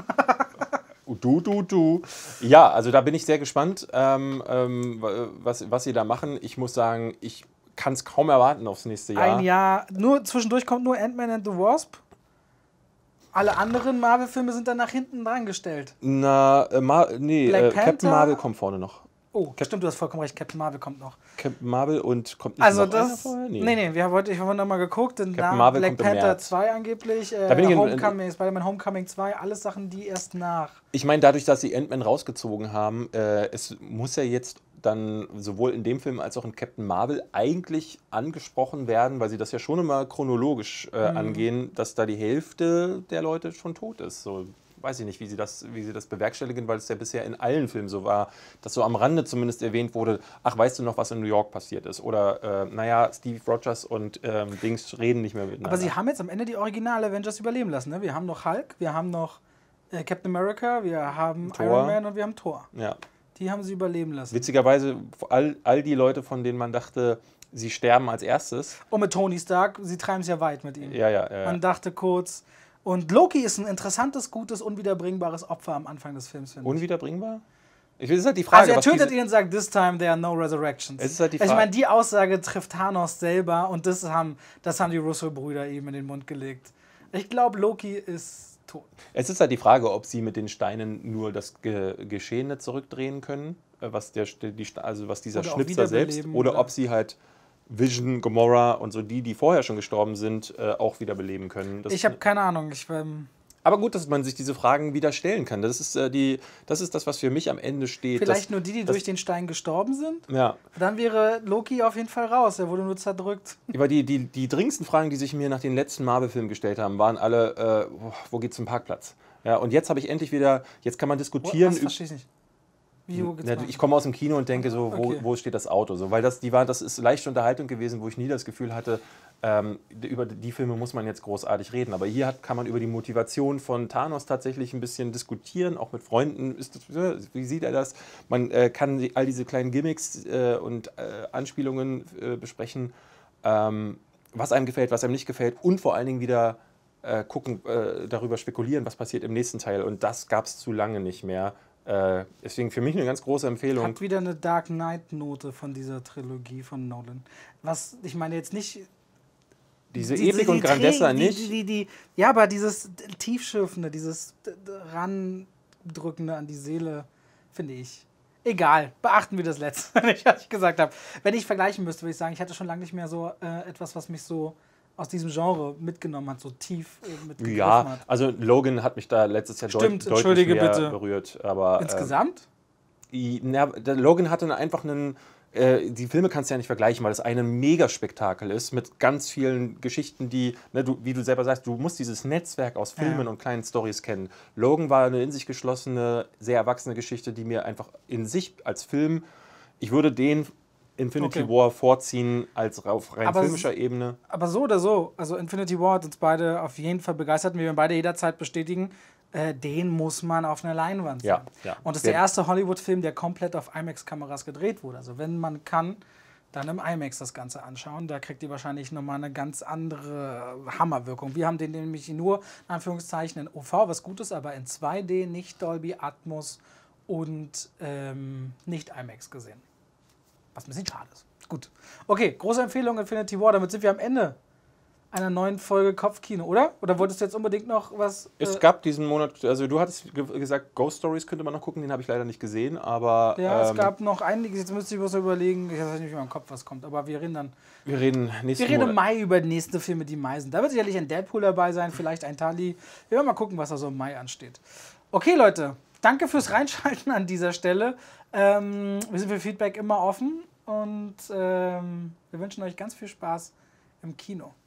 Du, du, du. Ja, also da bin ich sehr gespannt, ähm, ähm, was, was sie da machen. Ich muss sagen, ich kann es kaum erwarten aufs nächste Jahr. Ein Jahr, nur zwischendurch kommt nur Ant-Man and the Wasp. Alle anderen Marvel-Filme sind dann nach hinten dran gestellt. Na, äh, Ma nee, Black äh, Panther. Captain Marvel kommt vorne noch. Oh, Cap stimmt, du hast vollkommen recht, Captain Marvel kommt noch. Captain Marvel und kommt nicht also noch das, einer vorher? Nee, nee, nee, wir haben heute, ich habe nochmal geguckt, den Captain Namen Marvel Black kommt im Panther März. zwei angeblich, äh, Da bin ich in- Homecoming, Spider-Man Homecoming zwei, alles Sachen, die erst nach. Ich meine, dadurch, dass sie Ant-Man rausgezogen haben, äh, es muss ja jetzt dann sowohl in dem Film als auch in Captain Marvel eigentlich angesprochen werden, weil sie das ja schon immer chronologisch äh, mhm. angehen, dass da die Hälfte der Leute schon tot ist. So, weiß ich nicht, wie sie das, wie sie das bewerkstelligen, weil es ja bisher in allen Filmen so war, dass so am Rande zumindest erwähnt wurde, ach, weißt du noch, was in New York passiert ist? Oder, äh, naja, Steve Rogers und ähm, Dings reden nicht mehr miteinander. Aber sie haben jetzt am Ende die Original-Avengers überleben lassen, ne? Wir haben noch Hulk, wir haben noch äh, Captain America, wir haben Thor. Iron Man und wir haben Thor. Ja. Die haben sie überleben lassen. Witzigerweise, all, all die Leute, von denen man dachte, sie sterben als erstes. Und mit Tony Stark, sie treiben es ja weit mit ihm. Ja, ja, ja. Man dachte kurz... Und Loki ist ein interessantes, gutes, unwiederbringbares Opfer am Anfang des Films, finde ich. Unwiederbringbar? Ich will, das ist halt die Frage. Also er was tötet diese ihn und sagt, this time there are no resurrections. Es ist halt die also Frage. ich meine, die Aussage trifft Thanos selber und das haben, das haben die Russo-Brüder ihm in den Mund gelegt. Ich glaube, Loki ist tot. Es ist halt die Frage, ob sie mit den Steinen nur das Ge Geschehene zurückdrehen können, was, der, die, also was dieser Oder auch Schnitzer selbst, oder, oder ob sie halt Vision, Gamora und so die, die vorher schon gestorben sind, äh, auch wiederbeleben können. Das ich habe keine Ahnung. Ich, ähm Aber gut, dass man sich diese Fragen wieder stellen kann. Das ist, äh, die, das, ist das, was für mich am Ende steht. Vielleicht dass, nur die, die dass, durch den Stein gestorben sind? Ja. Dann wäre Loki auf jeden Fall raus. Er wurde nur zerdrückt. Aber die, die, die dringendsten Fragen, die sich mir nach den letzten Marvel-Filmen gestellt haben, waren alle, äh, wo geht's zum Parkplatz? Ja, und jetzt habe ich endlich wieder, jetzt kann man diskutieren. Was, verstehe ich nicht. Wie, wo geht's Ja, ich komme aus dem Kino und denke so, wo, okay. wo steht das Auto? So, weil das, die war, das ist leichte Unterhaltung gewesen, wo ich nie das Gefühl hatte, ähm, über die Filme muss man jetzt großartig reden. Aber hier hat, kann man über die Motivation von Thanos tatsächlich ein bisschen diskutieren, auch mit Freunden. Ist das, wie sieht er das? Man äh, kann die, all diese kleinen Gimmicks äh, und äh, Anspielungen äh, besprechen, ähm, was einem gefällt, was einem nicht gefällt und vor allen Dingen wieder äh, gucken, äh, darüber spekulieren, was passiert im nächsten Teil. Und das gab es zu lange nicht mehr. Äh, deswegen für mich eine ganz große Empfehlung. Hat wieder eine Dark Knight-Note von dieser Trilogie von Nolan. Was, ich meine jetzt nicht... Diese die, Epik die, und Grandezza die, nicht. Die, die, die, ja, aber dieses Tiefschürfende, dieses Randrückende an die Seele, finde ich. Egal, beachten wir das Letzte, was ich gesagt habe. Wenn ich vergleichen müsste, würde ich sagen, ich hatte schon lange nicht mehr so äh, etwas, was mich so aus diesem Genre mitgenommen hat, so tief äh, mitgegriffen Ja, hat. also Logan hat mich da letztes Jahr Stimmt, deut deutlich entschuldige mehr bitte. berührt. Aber, Insgesamt? Äh, na, der Logan hatte einfach einen, äh, die Filme kannst du ja nicht vergleichen, weil das eine Megaspektakel ist mit ganz vielen Geschichten, die, ne, du, wie du selber sagst, du musst dieses Netzwerk aus Filmen Ja. und kleinen Storys kennen. Logan war eine in sich geschlossene, sehr erwachsene Geschichte, die mir einfach in sich als Film, ich würde den Infinity Okay. War vorziehen als auf rein Aber filmischer s- Ebene. Aber so oder so, also Infinity War hat uns beide auf jeden Fall begeistert und wir werden beide jederzeit bestätigen, äh, den muss man auf einer Leinwand sehen. Ja, ja. Und das ist der Der- erste Hollywood-Film, der komplett auf IMAX-Kameras gedreht wurde. Also wenn man kann, dann im IMAX das Ganze anschauen. Da kriegt ihr wahrscheinlich nochmal eine ganz andere Hammerwirkung. Wir haben den nämlich nur, in Anführungszeichen, in O V, was gut ist, aber in zwei D, nicht Dolby Atmos und ähm, nicht IMAX gesehen. Was ein bisschen schade ist. Gut. Okay, große Empfehlung Infinity War. Damit sind wir am Ende einer neuen Folge Kopfkino, oder? Oder wolltest du jetzt unbedingt noch was? Es äh, gab diesen Monat, also du hattest ge gesagt, Ghost Stories könnte man noch gucken, den habe ich leider nicht gesehen, aber Ja, es ähm, gab noch einiges. Jetzt müsste ich was überlegen. Ich weiß nicht mehr im Kopf, was kommt. Aber wir reden dann. wir reden nächsten Wir reden im Monat. Mai über die nächsten Filme, die Mai sind. Da wird sicherlich ein Deadpool dabei sein, vielleicht ein Tali. Wir werden mal gucken, was da so im Mai ansteht. Okay, Leute. Danke fürs Reinschalten an dieser Stelle. Ähm, wir sind für Feedback immer offen und ähm, wir wünschen euch ganz viel Spaß im Kino.